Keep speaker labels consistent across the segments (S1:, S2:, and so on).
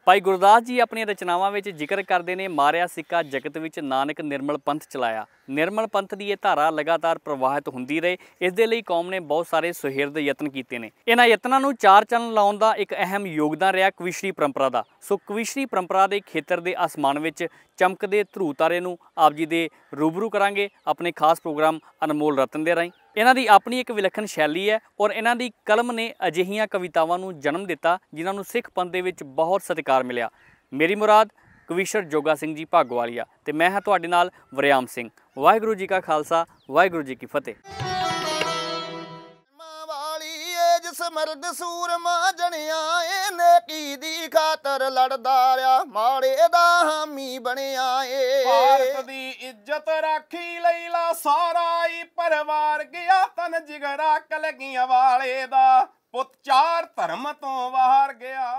S1: ਭਾਈ ਗੁਰਦਾਸ ਜੀ ਆਪਣੀਆਂ ਰਚਨਾਵਾਂ ਵਿੱਚ ਜ਼ਿਕਰ ਕਰਦੇ ਨੇ, ਮਾਰਿਆ ਸਿੱਕਾ ਜਗਤ ਵਿੱਚ ਨਾਨਕ ਨਿਰਮਲ ਪੰਥ ਚਲਾਇਆ। ਨਿਰਮਲ ਪੰਥ ਦੀ ਇਹ ਧਾਰਾ ਲਗਾਤਾਰ ਪ੍ਰਵਾਹਿਤ ਹੁੰਦੀ ਰਹੇ। ਇਸ ਦੇ ਲਈ ਕੌਮ ਨੇ ਬਹੁਤ ਸਾਰੇ ਸੁਹਿਰਦ ਯਤਨ ਕੀਤੇ ਨੇ। ਇਹਨਾਂ ਯਤਨਾਂ ਨੂੰ ਚਾਰ ਚੰਨ ਲਾਉਣ ਦਾ ਇੱਕ ਅਹਿਮ ਯੋਗਦਾਨ ਰਿਹਾ ਕਵੀਸ਼ਰੀ ਪਰੰਪਰਾ ਦਾ। ਸੋ ਕਵੀਸ਼ਰੀ ਪਰੰਪਰਾ ਦੇ ਖੇਤਰ ਦੇ ਅਸਮਾਨ ਵਿੱਚ ਚਮਕਦੇ ਧਰੂ ਤਾਰੇ ਨੂੰ ਆਪ ਜੀ ਦੇ ਰੂਬਰੂ ਕਰਾਂਗੇ ਆਪਣੇ ਖਾਸ ਪ੍ਰੋਗਰਾਮ ਅਨਮੋਲ ਰਤਨ ਦੇ ਰਾਹੀਂ। ਇਹਨਾਂ ਦੀ ਆਪਣੀ ਇੱਕ ਵਿਲੱਖਣ ਸ਼ੈਲੀ ਹੈ ਔਰ ਇਹਨਾਂ ਦੀ ਕਲਮ ਨੇ ਅਜਿਹੀਆਂ ਕਵਿਤਾਵਾਂ ਨੂੰ ਜਨਮ ਦਿੱਤਾ ਜਿਨ੍ਹਾਂ ਨੂੰ ਸਿੱਖ ਪੰਥ ਦੇ ਵਿੱਚ ਬਹੁਤ ਸਤਿਕਾਰ ਮਿਲਿਆ। ਮੇਰੀ ਮੁਰਾਦ ਕਵੀਸ਼ਰ ਜੋਗਾ ਸਿੰਘ ਜੀ ਭਾਗੋਵਾਲੀਆ ਤੇ ਮੈਂ ਹਾਂ ਤੁਹਾਡੇ ਨਾਲ ਵਰਿਆਮ ਸਿੰਘ। ਵਾਹਿਗੁਰੂ ਜੀ ਕਾ ਖਾਲਸਾ, ਵਾਹਿਗੁਰੂ ਜੀ ਕੀ ਫਤਿਹ।
S2: ਮਰਦ ਸੂਰਮਾ ਜਣਿਆ ਏ, ਨੇਕੀ ਦੀ ਖਾਤਰ ਲੜਦਾ ਰਿਹਾ, ਮਾੜੇ ਦਾ ਹਾਮੀ ਬਣਿਆ ਏ।
S3: ਭਾਰਤ ਦੀ ਇੱਜ਼ਤ ਰਾਖੀ ਲਈ ਲਾ ਸਾਰਾ ਹੀ ਪਰਿਵਾਰ ਗਿਆ, ਤਨ ਜਿਗਰਾ ਕਲਗੀਆਂ ਵਾਲੇ ਦਾ ਪੁੱਤ ਚਾਰ ਧਰਮ ਤੋਂ ਬਾਹਰ ਗਿਆ।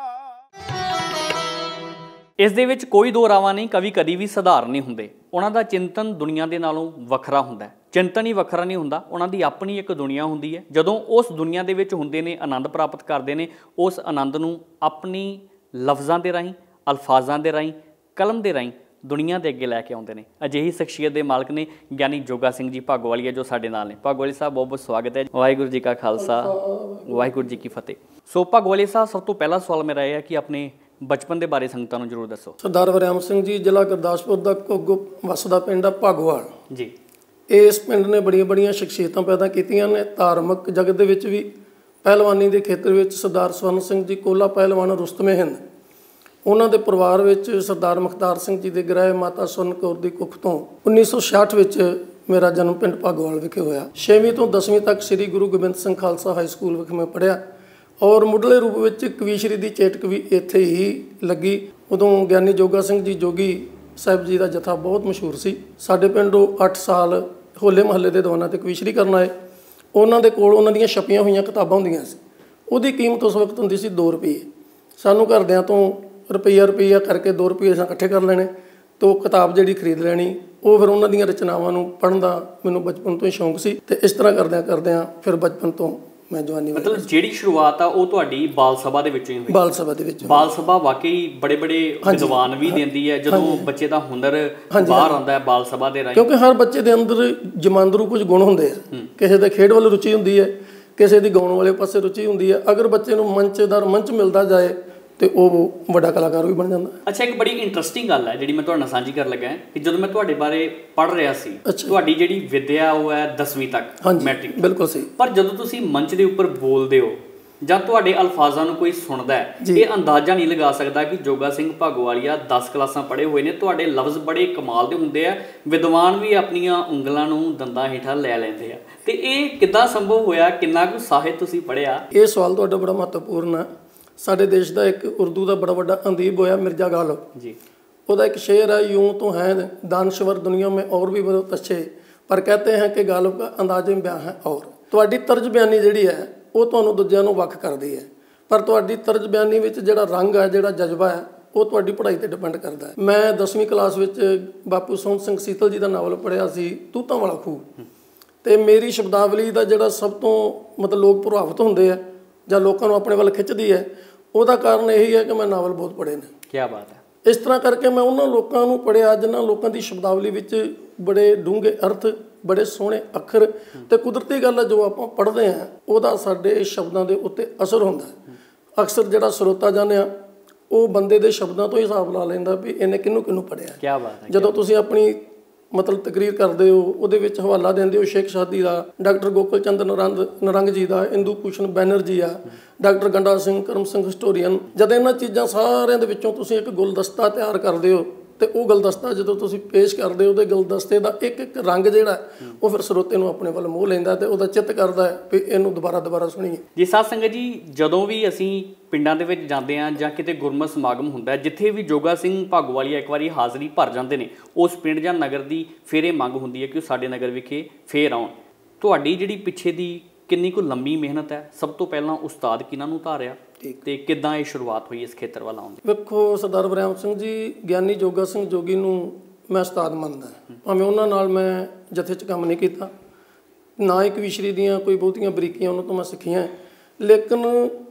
S1: ਇਸ ਦੇ ਵਿੱਚ ਕੋਈ ਦੋ ਰਾਵਾਂ ਨਹੀਂ, ਕਵੀ ਕਦੀ ਵੀ ਸਧਾਰਨ ਨਹੀਂ ਹੁੰਦੇ। ਉਹਨਾਂ ਦਾ ਚਿੰਤਨ ਦੁਨੀਆ ਦੇ ਨਾਲੋਂ ਵੱਖਰਾ ਹੁੰਦਾ। ਚਿੰਤਨ ਹੀ ਵੱਖਰਾ ਨਹੀਂ ਹੁੰਦਾ, ਉਹਨਾਂ ਦੀ ਆਪਣੀ ਇੱਕ ਦੁਨੀਆ ਹੁੰਦੀ ਹੈ। ਜਦੋਂ ਉਸ ਦੁਨੀਆ ਦੇ ਵਿੱਚ ਹੁੰਦੇ ਨੇ, ਆਨੰਦ ਪ੍ਰਾਪਤ ਕਰਦੇ ਨੇ, ਉਸ ਆਨੰਦ ਨੂੰ ਆਪਣੀ ਲਫ਼ਜ਼ਾਂ ਦੇ ਰਾਹੀਂ, ਅਲਫਾਜ਼ਾਂ ਦੇ ਰਾਹੀਂ, ਕਲਮ ਦੇ ਰਾਹੀਂ ਦੁਨੀਆ ਦੇ ਅੱਗੇ ਲੈ ਕੇ ਆਉਂਦੇ ਨੇ। ਅਜਿਹੀ ਸ਼ਖਸੀਅਤ ਦੇ ਮਾਲਕ ਨੇ ਗਿਆਨੀ ਜੋਗਾ ਸਿੰਘ ਜੀ ਭਾਗੋਵਾਲੀਆ ਜੋ ਸਾਡੇ ਨਾਲ ਨੇ। ਭਾਗੋਵਾਲੀਆ ਸਾਹਿਬ ਬਹੁਤ ਬਹੁਤ ਸਵਾਗਤ ਹੈ। ਵਾਹਿਗੁਰੂ ਜੀ ਕਾ ਖਾਲਸਾ, ਵਾਹਿਗੁਰੂ ਜੀ ਕੀ ਫਤਿਹ। ਸੋ ਭਾਗੋਵਾਲੀਆ ਸਾਹਿਬ, ਸਭ ਤੋਂ ਪਹਿਲਾ ਸਵਾਲ ਮੇਰਾ ਇਹ ਹੈ ਕਿ ਆਪਣੇ ਬਚਪਨ ਦੇ ਬਾਰੇ ਸੰਗਤਾਂ ਨੂੰ ਜ਼ਰੂਰ ਦੱਸੋ।
S4: ਸਰਦਾਰ ਵਰਿਆਮ ਸਿੰਘ ਜੀ, ਜ਼ਿਲ੍ਹਾ ਗੁਰਦਾਸਪੁਰ ਦਾ ਘੁੱਗ ਵਸਦਾ ਪਿੰਡ ਆ ਭਾਗੋਵਾਲ
S1: ਜੀ।
S4: ਇਸ ਪਿੰਡ ਨੇ ਬੜੀਆਂ ਸ਼ਖਸੀਅਤਾਂ ਪੈਦਾ ਕੀਤੀਆਂ ਨੇ। ਧਾਰਮਿਕ ਜਗਤ ਦੇ ਵਿੱਚ ਵੀ ਪਹਿਲਵਾਨੀ ਦੇ ਖੇਤਰ ਵਿੱਚ ਸਰਦਾਰ ਸਵਰਨ ਸਿੰਘ ਜੀ ਕੋਲਾ ਪਹਿਲਵਾਨ ਰੁਸਤਮੇ ਹਿੰਦ, ਉਹਨਾਂ ਦੇ ਪਰਿਵਾਰ ਵਿੱਚ ਸਰਦਾਰ ਮੁਖਤਾਰ ਸਿੰਘ ਜੀ ਦੇ ਗ੍ਰਹਿ ਮਾਤਾ ਸਵਰਨ ਕੌਰ ਦੀ ਕੁੱਖ ਤੋਂ 1966 ਵਿੱਚ ਮੇਰਾ ਜਨਮ ਪਿੰਡ ਭਾਗੋਵਾਲ ਵਿਖੇ ਹੋਇਆ। 6ਵੀਂ ਤੋਂ 10ਵੀਂ ਤੱਕ ਸ੍ਰੀ ਗੁਰੂ ਗੋਬਿੰਦ ਸਿੰਘ ਖਾਲਸਾ ਹਾਈ ਸਕੂਲ ਵਿਖੇ ਮੈਂ ਪੜ੍ਹਿਆ ਔਰ ਮੁੱਢਲੇ ਰੂਪ ਵਿੱਚ ਕਵੀਸ਼ਰੀ ਦੀ ਚੇਟਕ ਵੀ ਇੱਥੇ ਹੀ ਲੱਗੀ। ਉਦੋਂ ਗਿਆਨੀ ਜੋਗਾ ਸਿੰਘ ਜੀ ਜੋਗੀ ਸਾਹਿਬ ਜੀ ਦਾ ਜਥਾ ਬਹੁਤ ਮਸ਼ਹੂਰ ਸੀ। ਸਾਡੇ ਪਿੰਡੋਂ 8 ਸਾਲ ਹੋਲੇ ਮਹੱਲੇ ਦੇ ਦੀਵਾਨਾਂ 'ਤੇ ਕਵੀਸ਼ਰੀ ਕਰਨ ਆਏ। ਉਹਨਾਂ ਦੇ ਕੋਲ ਉਹਨਾਂ ਦੀਆਂ ਛਪੀਆਂ ਹੋਈਆਂ ਕਿਤਾਬਾਂ ਹੁੰਦੀਆਂ ਸੀ। ਉਹਦੀ ਕੀਮਤ ਉਸ ਵਕਤ ਹੁੰਦੀ ਸੀ 2 ਰੁਪਏ। ਸਾਨੂੰ ਘਰਦਿਆਂ ਤੋਂ ਰੁਪਈਆ ਕਰਕੇ 2 ਰੁਪਏ ਅਸੀਂ ਇਕੱਠੇ ਕਰ ਲੈਣੇ ਅਤੇ ਉਹ ਕਿਤਾਬ ਜਿਹੜੀ ਖਰੀਦ ਲੈਣੀ। ਉਹ ਫਿਰ ਉਹਨਾਂ ਦੀਆਂ ਰਚਨਾਵਾਂ ਨੂੰ ਪੜ੍ਹਨ ਦਾ ਮੈਨੂੰ ਬਚਪਨ ਤੋਂ ਹੀ ਸ਼ੌਂਕ ਸੀ ਅਤੇ ਇਸ ਤਰ੍ਹਾਂ ਕਰਦਿਆਂ ਫਿਰ ਬਚਪਨ ਤੋਂ ਮੈਂ ਜਵਾਨੀ
S1: ਮਤਲਬ ਜਿਹੜੀ ਸ਼ੁਰੂਆਤ ਆ ਉਹ ਤੁਹਾਡੀ ਬਾਲ ਸਭਾ ਦੇ ਵਿੱਚੋਂ ਹੀ ਹੋਈ।
S4: ਬਾਲ ਸਭਾ ਦੇ ਵਿੱਚ।
S1: ਬਾਲ ਸਭਾ ਵਾਕਈ ਬੜੇ ਵਿਦਵਾਨ ਵੀ ਦਿੰਦੀ ਹੈ ਜਦੋਂ ਬੱਚੇ ਦਾ ਹੁਨਰ ਬਾਹਰ ਆਉਂਦਾ ਹੈ ਬਾਲ ਸਭਾ ਦੇ ਰਾਹੀਂ।
S4: ਕਿਉਂਕਿ ਹਰ ਬੱਚੇ ਦੇ ਅੰਦਰ ਜਮਾਂਦਰੂ ਕੁਝ ਗੁਣ ਹੁੰਦੇ ਆ। ਕਿਸੇ ਦੇ ਖੇਡ ਵੱਲ ਰੁਚੀ ਹੁੰਦੀ ਹੈ, ਕਿਸੇ ਦੀ ਗਾਉਣ ਵਾਲੇ ਪਾਸੇ ਰੁਚੀ ਹੁੰਦੀ ਹੈ। ਅਗਰ ਬੱਚੇ ਨੂੰ ਮੰਚ ਮਿਲਦਾ ਜਾਏ ਤੇ ਉਹ ਵੱਡਾ ਕਲਾਕਾਰ ਵੀ ਬਣ ਜਾਂਦਾ।
S1: ਅੱਛਾ, ਇੱਕ ਬੜੀ ਇੰਟਰਸਟਿੰਗ ਗੱਲ ਹੈ ਜਿਹੜੀ ਮੈਂ ਤੁਹਾਡੇ ਨਾਲ ਸਾਂਝੀ ਕਰਨ ਲੱਗਾ ਕਿ ਜਦੋਂ ਮੈਂ ਤੁਹਾਡੇ ਬਾਰੇ ਪੜ੍ਹ ਰਿਹਾ ਸੀ, ਤੁਹਾਡੀ ਜਿਹੜੀ ਵਿੱਦਿਆ ਉਹ ਹੈ 10ਵੀਂ ਤੱਕ ਮੈਟ੍ਰਿਕ।
S4: ਬਿਲਕੁਲ ਸਹੀ।
S1: ਪਰ ਜਦੋਂ ਤੁਸੀਂ ਮੰਚ ਦੇ ਉੱਪਰ ਬੋਲਦੇ ਹੋ ਜਾਂ ਤੁਹਾਡੇ ਅਲਫਾਜ਼ਾਂ ਨੂੰ ਕੋਈ ਸੁਣਦਾ ਹੈ, ਇਹ ਅੰਦਾਜ਼ਾ ਨਹੀਂ ਲਗਾ ਸਕਦਾ ਕਿ ਜੋਗਾ ਸਿੰਘ ਭਾਗੋਵਾਲੀਆ 10 ਕਲਾਸਾਂ ਪੜ੍ਹੇ ਹੋਏ ਨੇ। ਤੁਹਾਡੇ ਲਫ਼ਜ਼ ਬੜੇ ਕਮਾਲ ਦੇ ਹੁੰਦੇ ਆ। ਵਿਦਵਾਨ ਵੀ ਆਪਣੀਆਂ ਉਂਗਲਾਂ ਨੂੰ ਦੰਦਾਂ ਹੇਠਾਂ ਲੈ ਲੈਂਦੇ ਆ। ਤੇ ਇਹ ਕਿੱਦਾਂ ਸੰਭਵ ਹੋਇਆ? ਕਿੰਨਾ ਕੁ ਸਾਹਿਤ ਤੁਸੀਂ ਪੜ੍ਹਿਆ?
S4: ਇਹ ਸਵਾਲ ਤੁਹਾਡਾ ਬੜਾ ਮਹੱਤਵਪੂਰਨ ਹੈ। ਸਾਡੇ ਦੇਸ਼ ਦਾ ਇੱਕ ਉਰਦੂ ਦਾ ਬੜਾ ਵੱਡਾ ਅਦੀਬ ਹੋਇਆ ਮਿਰਜ਼ਾ ਗਾਲਿਬ ਜੀ। ਉਹਦਾ ਇੱਕ ਸ਼ੇਰ ਹੈ, ਯੂੰ ਤੋਂ ਹੈ ਦਾਨਸ਼ਵਰ ਦੁਨੀਆ ਮੇਂ ਔਰ ਵੀ ਬਹੁਤ ਅੱਛੇ ਪਰ ਕਹਤੇ ਹੈ ਕਿ ਗਾਲਿਬ ਦਾ ਅੰਦਾਜ਼ੇ ਬਿਆਨ ਹੈ। ਔਰ ਤੁਹਾਡੀ ਤਰਜ ਬਿਆਨੀ ਜਿਹੜੀ ਹੈ ਉਹ ਤੁਹਾਨੂੰ ਦੂਜਿਆਂ ਨੂੰ ਵੱਖ ਕਰਦੀ ਹੈ, ਪਰ ਤੁਹਾਡੀ ਤਰਜ ਬਿਆਨੀ ਵਿੱਚ ਜਿਹੜਾ ਰੰਗ ਹੈ, ਜਿਹੜਾ ਜਜ਼ਬਾ ਹੈ, ਉਹ ਤੁਹਾਡੀ ਪੜ੍ਹਾਈ 'ਤੇ ਡਿਪੈਂਡ ਕਰਦਾ ਹੈ। ਮੈਂ 10ਵੀਂ ਕਲਾਸ ਵਿੱਚ ਬਾਪੂ ਸੋਹਣ ਸਿੰਘ ਸੀਤਲ ਜੀ ਦਾ ਨਾਵਲ ਪੜ੍ਹਿਆ ਸੀ ਤੂਤਾਂ ਵਾਲਾ ਖੂਹ, ਅਤੇ ਮੇਰੀ ਸ਼ਬਦਾਵਲੀ ਦਾ ਜਿਹੜਾ ਸਭ ਤੋਂ ਮਤਲਬ ਲੋਕ ਪ੍ਰਭਾਵਿਤ ਹੁੰਦੇ ਆ ਜਾਂ ਲੋਕਾਂ ਨੂੰ ਆਪਣੇ ਵੱਲ ਖਿੱਚਦੀ ਹੈ, ਉਹਦਾ ਕਾਰਨ ਇਹੀ ਹੈ ਕਿ ਮੈਂ ਨਾਵਲ ਬਹੁਤ ਪੜ੍ਹੇ ਨੇ।
S1: ਕੀ ਬਾਤ ਹੈ।
S4: ਇਸ ਤਰ੍ਹਾਂ ਕਰਕੇ ਮੈਂ ਉਹਨਾਂ ਲੋਕਾਂ ਨੂੰ ਪੜ੍ਹਿਆ ਜਿਨ੍ਹਾਂ ਲੋਕਾਂ ਦੀ ਸ਼ਬਦਾਵਲੀ ਵਿੱਚ ਬੜੇ ਡੂੰਘੇ ਅਰਥ, ਬੜੇ ਸੋਹਣੇ ਅੱਖਰ ਅਤੇ ਕੁਦਰਤੀ ਗੱਲ ਹੈ ਜੋ ਆਪਾਂ ਪੜ੍ਹਦੇ ਹਾਂ ਉਹਦਾ ਸਾਡੇ ਸ਼ਬਦਾਂ ਦੇ ਉੱਤੇ ਅਸਰ ਹੁੰਦਾ ਹੈ। ਅਕਸਰ ਜਿਹੜਾ ਸਰੋਤਾ ਜਾਂਦੇ ਉਹ ਬੰਦੇ ਦੇ ਸ਼ਬਦਾਂ ਤੋਂ ਹੀ ਹਿਸਾਬ ਲਾ ਲੈਂਦਾ ਵੀ ਇਹਨੇ ਕਿਹਨੂੰ ਪੜ੍ਹਿਆ।
S1: ਕੀ ਬਾਤ ਹੈ।
S4: ਜਦੋਂ ਤੁਸੀਂ ਆਪਣੀ ਮਤਲਬ ਤਕਰੀਰ ਕਰਦੇ ਹੋ, ਉਹਦੇ ਵਿੱਚ ਹਵਾਲਾ ਦਿੰਦੇ ਹੋ ਸ਼ੇਖ ਸ਼ਾਦੀ ਦਾ, ਡਾਕਟਰ ਗੋਕਲ ਚੰਦਰ ਨਰੰਗ ਜੀ ਦਾ, ਇੰਦੂ ਭੂਸ਼ਣ ਬੈਨਰਜੀ ਆ, ਡਾਕਟਰ ਗੰਡਾ ਸਿੰਘ, ਕਰਮ ਸਿੰਘ ਹਿਸਟੋਰੀਅਨ, ਜਦ ਇਹਨਾਂ ਚੀਜ਼ਾਂ ਸਾਰਿਆਂ ਦੇ ਵਿੱਚੋਂ ਤੁਸੀਂ ਇੱਕ ਗੁਲਦਸਤਾ ਤਿਆਰ ਕਰਦੇ ਹੋ ਅਤੇ ਉਹ ਗੁਲਦਸਤਾ ਜਦੋਂ ਤੁਸੀਂ ਪੇਸ਼ ਕਰਦੇ ਹੋ, ਉਹਦੇ ਗੁਲਦਸਤੇ ਦਾ ਇੱਕ ਰੰਗ ਜਿਹੜਾ ਉਹ ਫਿਰ ਸਰੋਤੇ ਨੂੰ ਆਪਣੇ ਵੱਲ ਮੋਹ ਲੈਂਦਾ ਅਤੇ ਉਹਦਾ ਚਿੱਤ ਕਰਦਾ ਹੈ ਵੀ ਇਹਨੂੰ ਦੁਬਾਰਾ ਸੁਣੀਏ।
S1: ਜੀ ਸਾਧ ਸੰਗਤ ਜੀ, ਜਦੋਂ ਵੀ ਅਸੀਂ ਪਿੰਡਾਂ ਦੇ ਵਿੱਚ ਜਾਂਦੇ ਹਾਂ ਜਾਂ ਕਿਤੇ ਗੁਰਮਤਿ ਸਮਾਗਮ ਹੁੰਦਾ, ਜਿੱਥੇ ਵੀ ਜੋਗਾ ਸਿੰਘ ਭਾਗੋਵਾਲੀਆ ਇੱਕ ਵਾਰੀ ਹਾਜ਼ਰੀ ਭਰ ਜਾਂਦੇ ਨੇ, ਉਸ ਪਿੰਡ ਜਾਂ ਨਗਰ ਦੀ ਫਿਰ ਇਹ ਮੰਗ ਹੁੰਦੀ ਹੈ ਕਿ ਉਹ ਸਾਡੇ ਨਗਰ ਵਿਖੇ ਫੇਰ ਆਉਣ। ਤੁਹਾਡੀ ਜਿਹੜੀ ਪਿੱਛੇ ਦੀ ਕਿੰਨੀ ਕੁ ਲੰਮੀ ਮਿਹਨਤ ਹੈ? ਸਭ ਤੋਂ ਪਹਿਲਾਂ ਉਸਤਾਦ ਕਿਹਨਾਂ ਨੂੰ ਧਾਰਿਆ ਤੇ ਕਿੱਦਾਂ ਇਹ ਸ਼ੁਰੂਆਤ ਹੋਈ ਇਸ ਖੇਤਰ ਵੱਲ ਆਉਣ ਦੀ?
S4: ਵੇਖੋ ਸਰਦਾਰ ਵਰਿਆਮ ਸਿੰਘ ਜੀ, ਗਿਆਨੀ ਜੋਗਾ ਸਿੰਘ ਜੋਗੀ ਨੂੰ ਮੈਂ ਉਸਤਾਦ ਮੰਨਦਾ। ਭਾਵੇਂ ਉਹਨਾਂ ਨਾਲ ਮੈਂ ਜਥੇ 'ਚ ਕੰਮ ਨਹੀਂ ਕੀਤਾ, ਨਾ ਹੀ ਕਵੀਸ਼ਰੀ ਦੀਆਂ ਕੋਈ ਬਹੁਤੀਆਂ ਬਰੀਕੀਆਂ ਉਹਨਾਂ ਤੋਂ ਮੈਂ ਸਿੱਖੀਆਂ, ਲੇਕਿਨ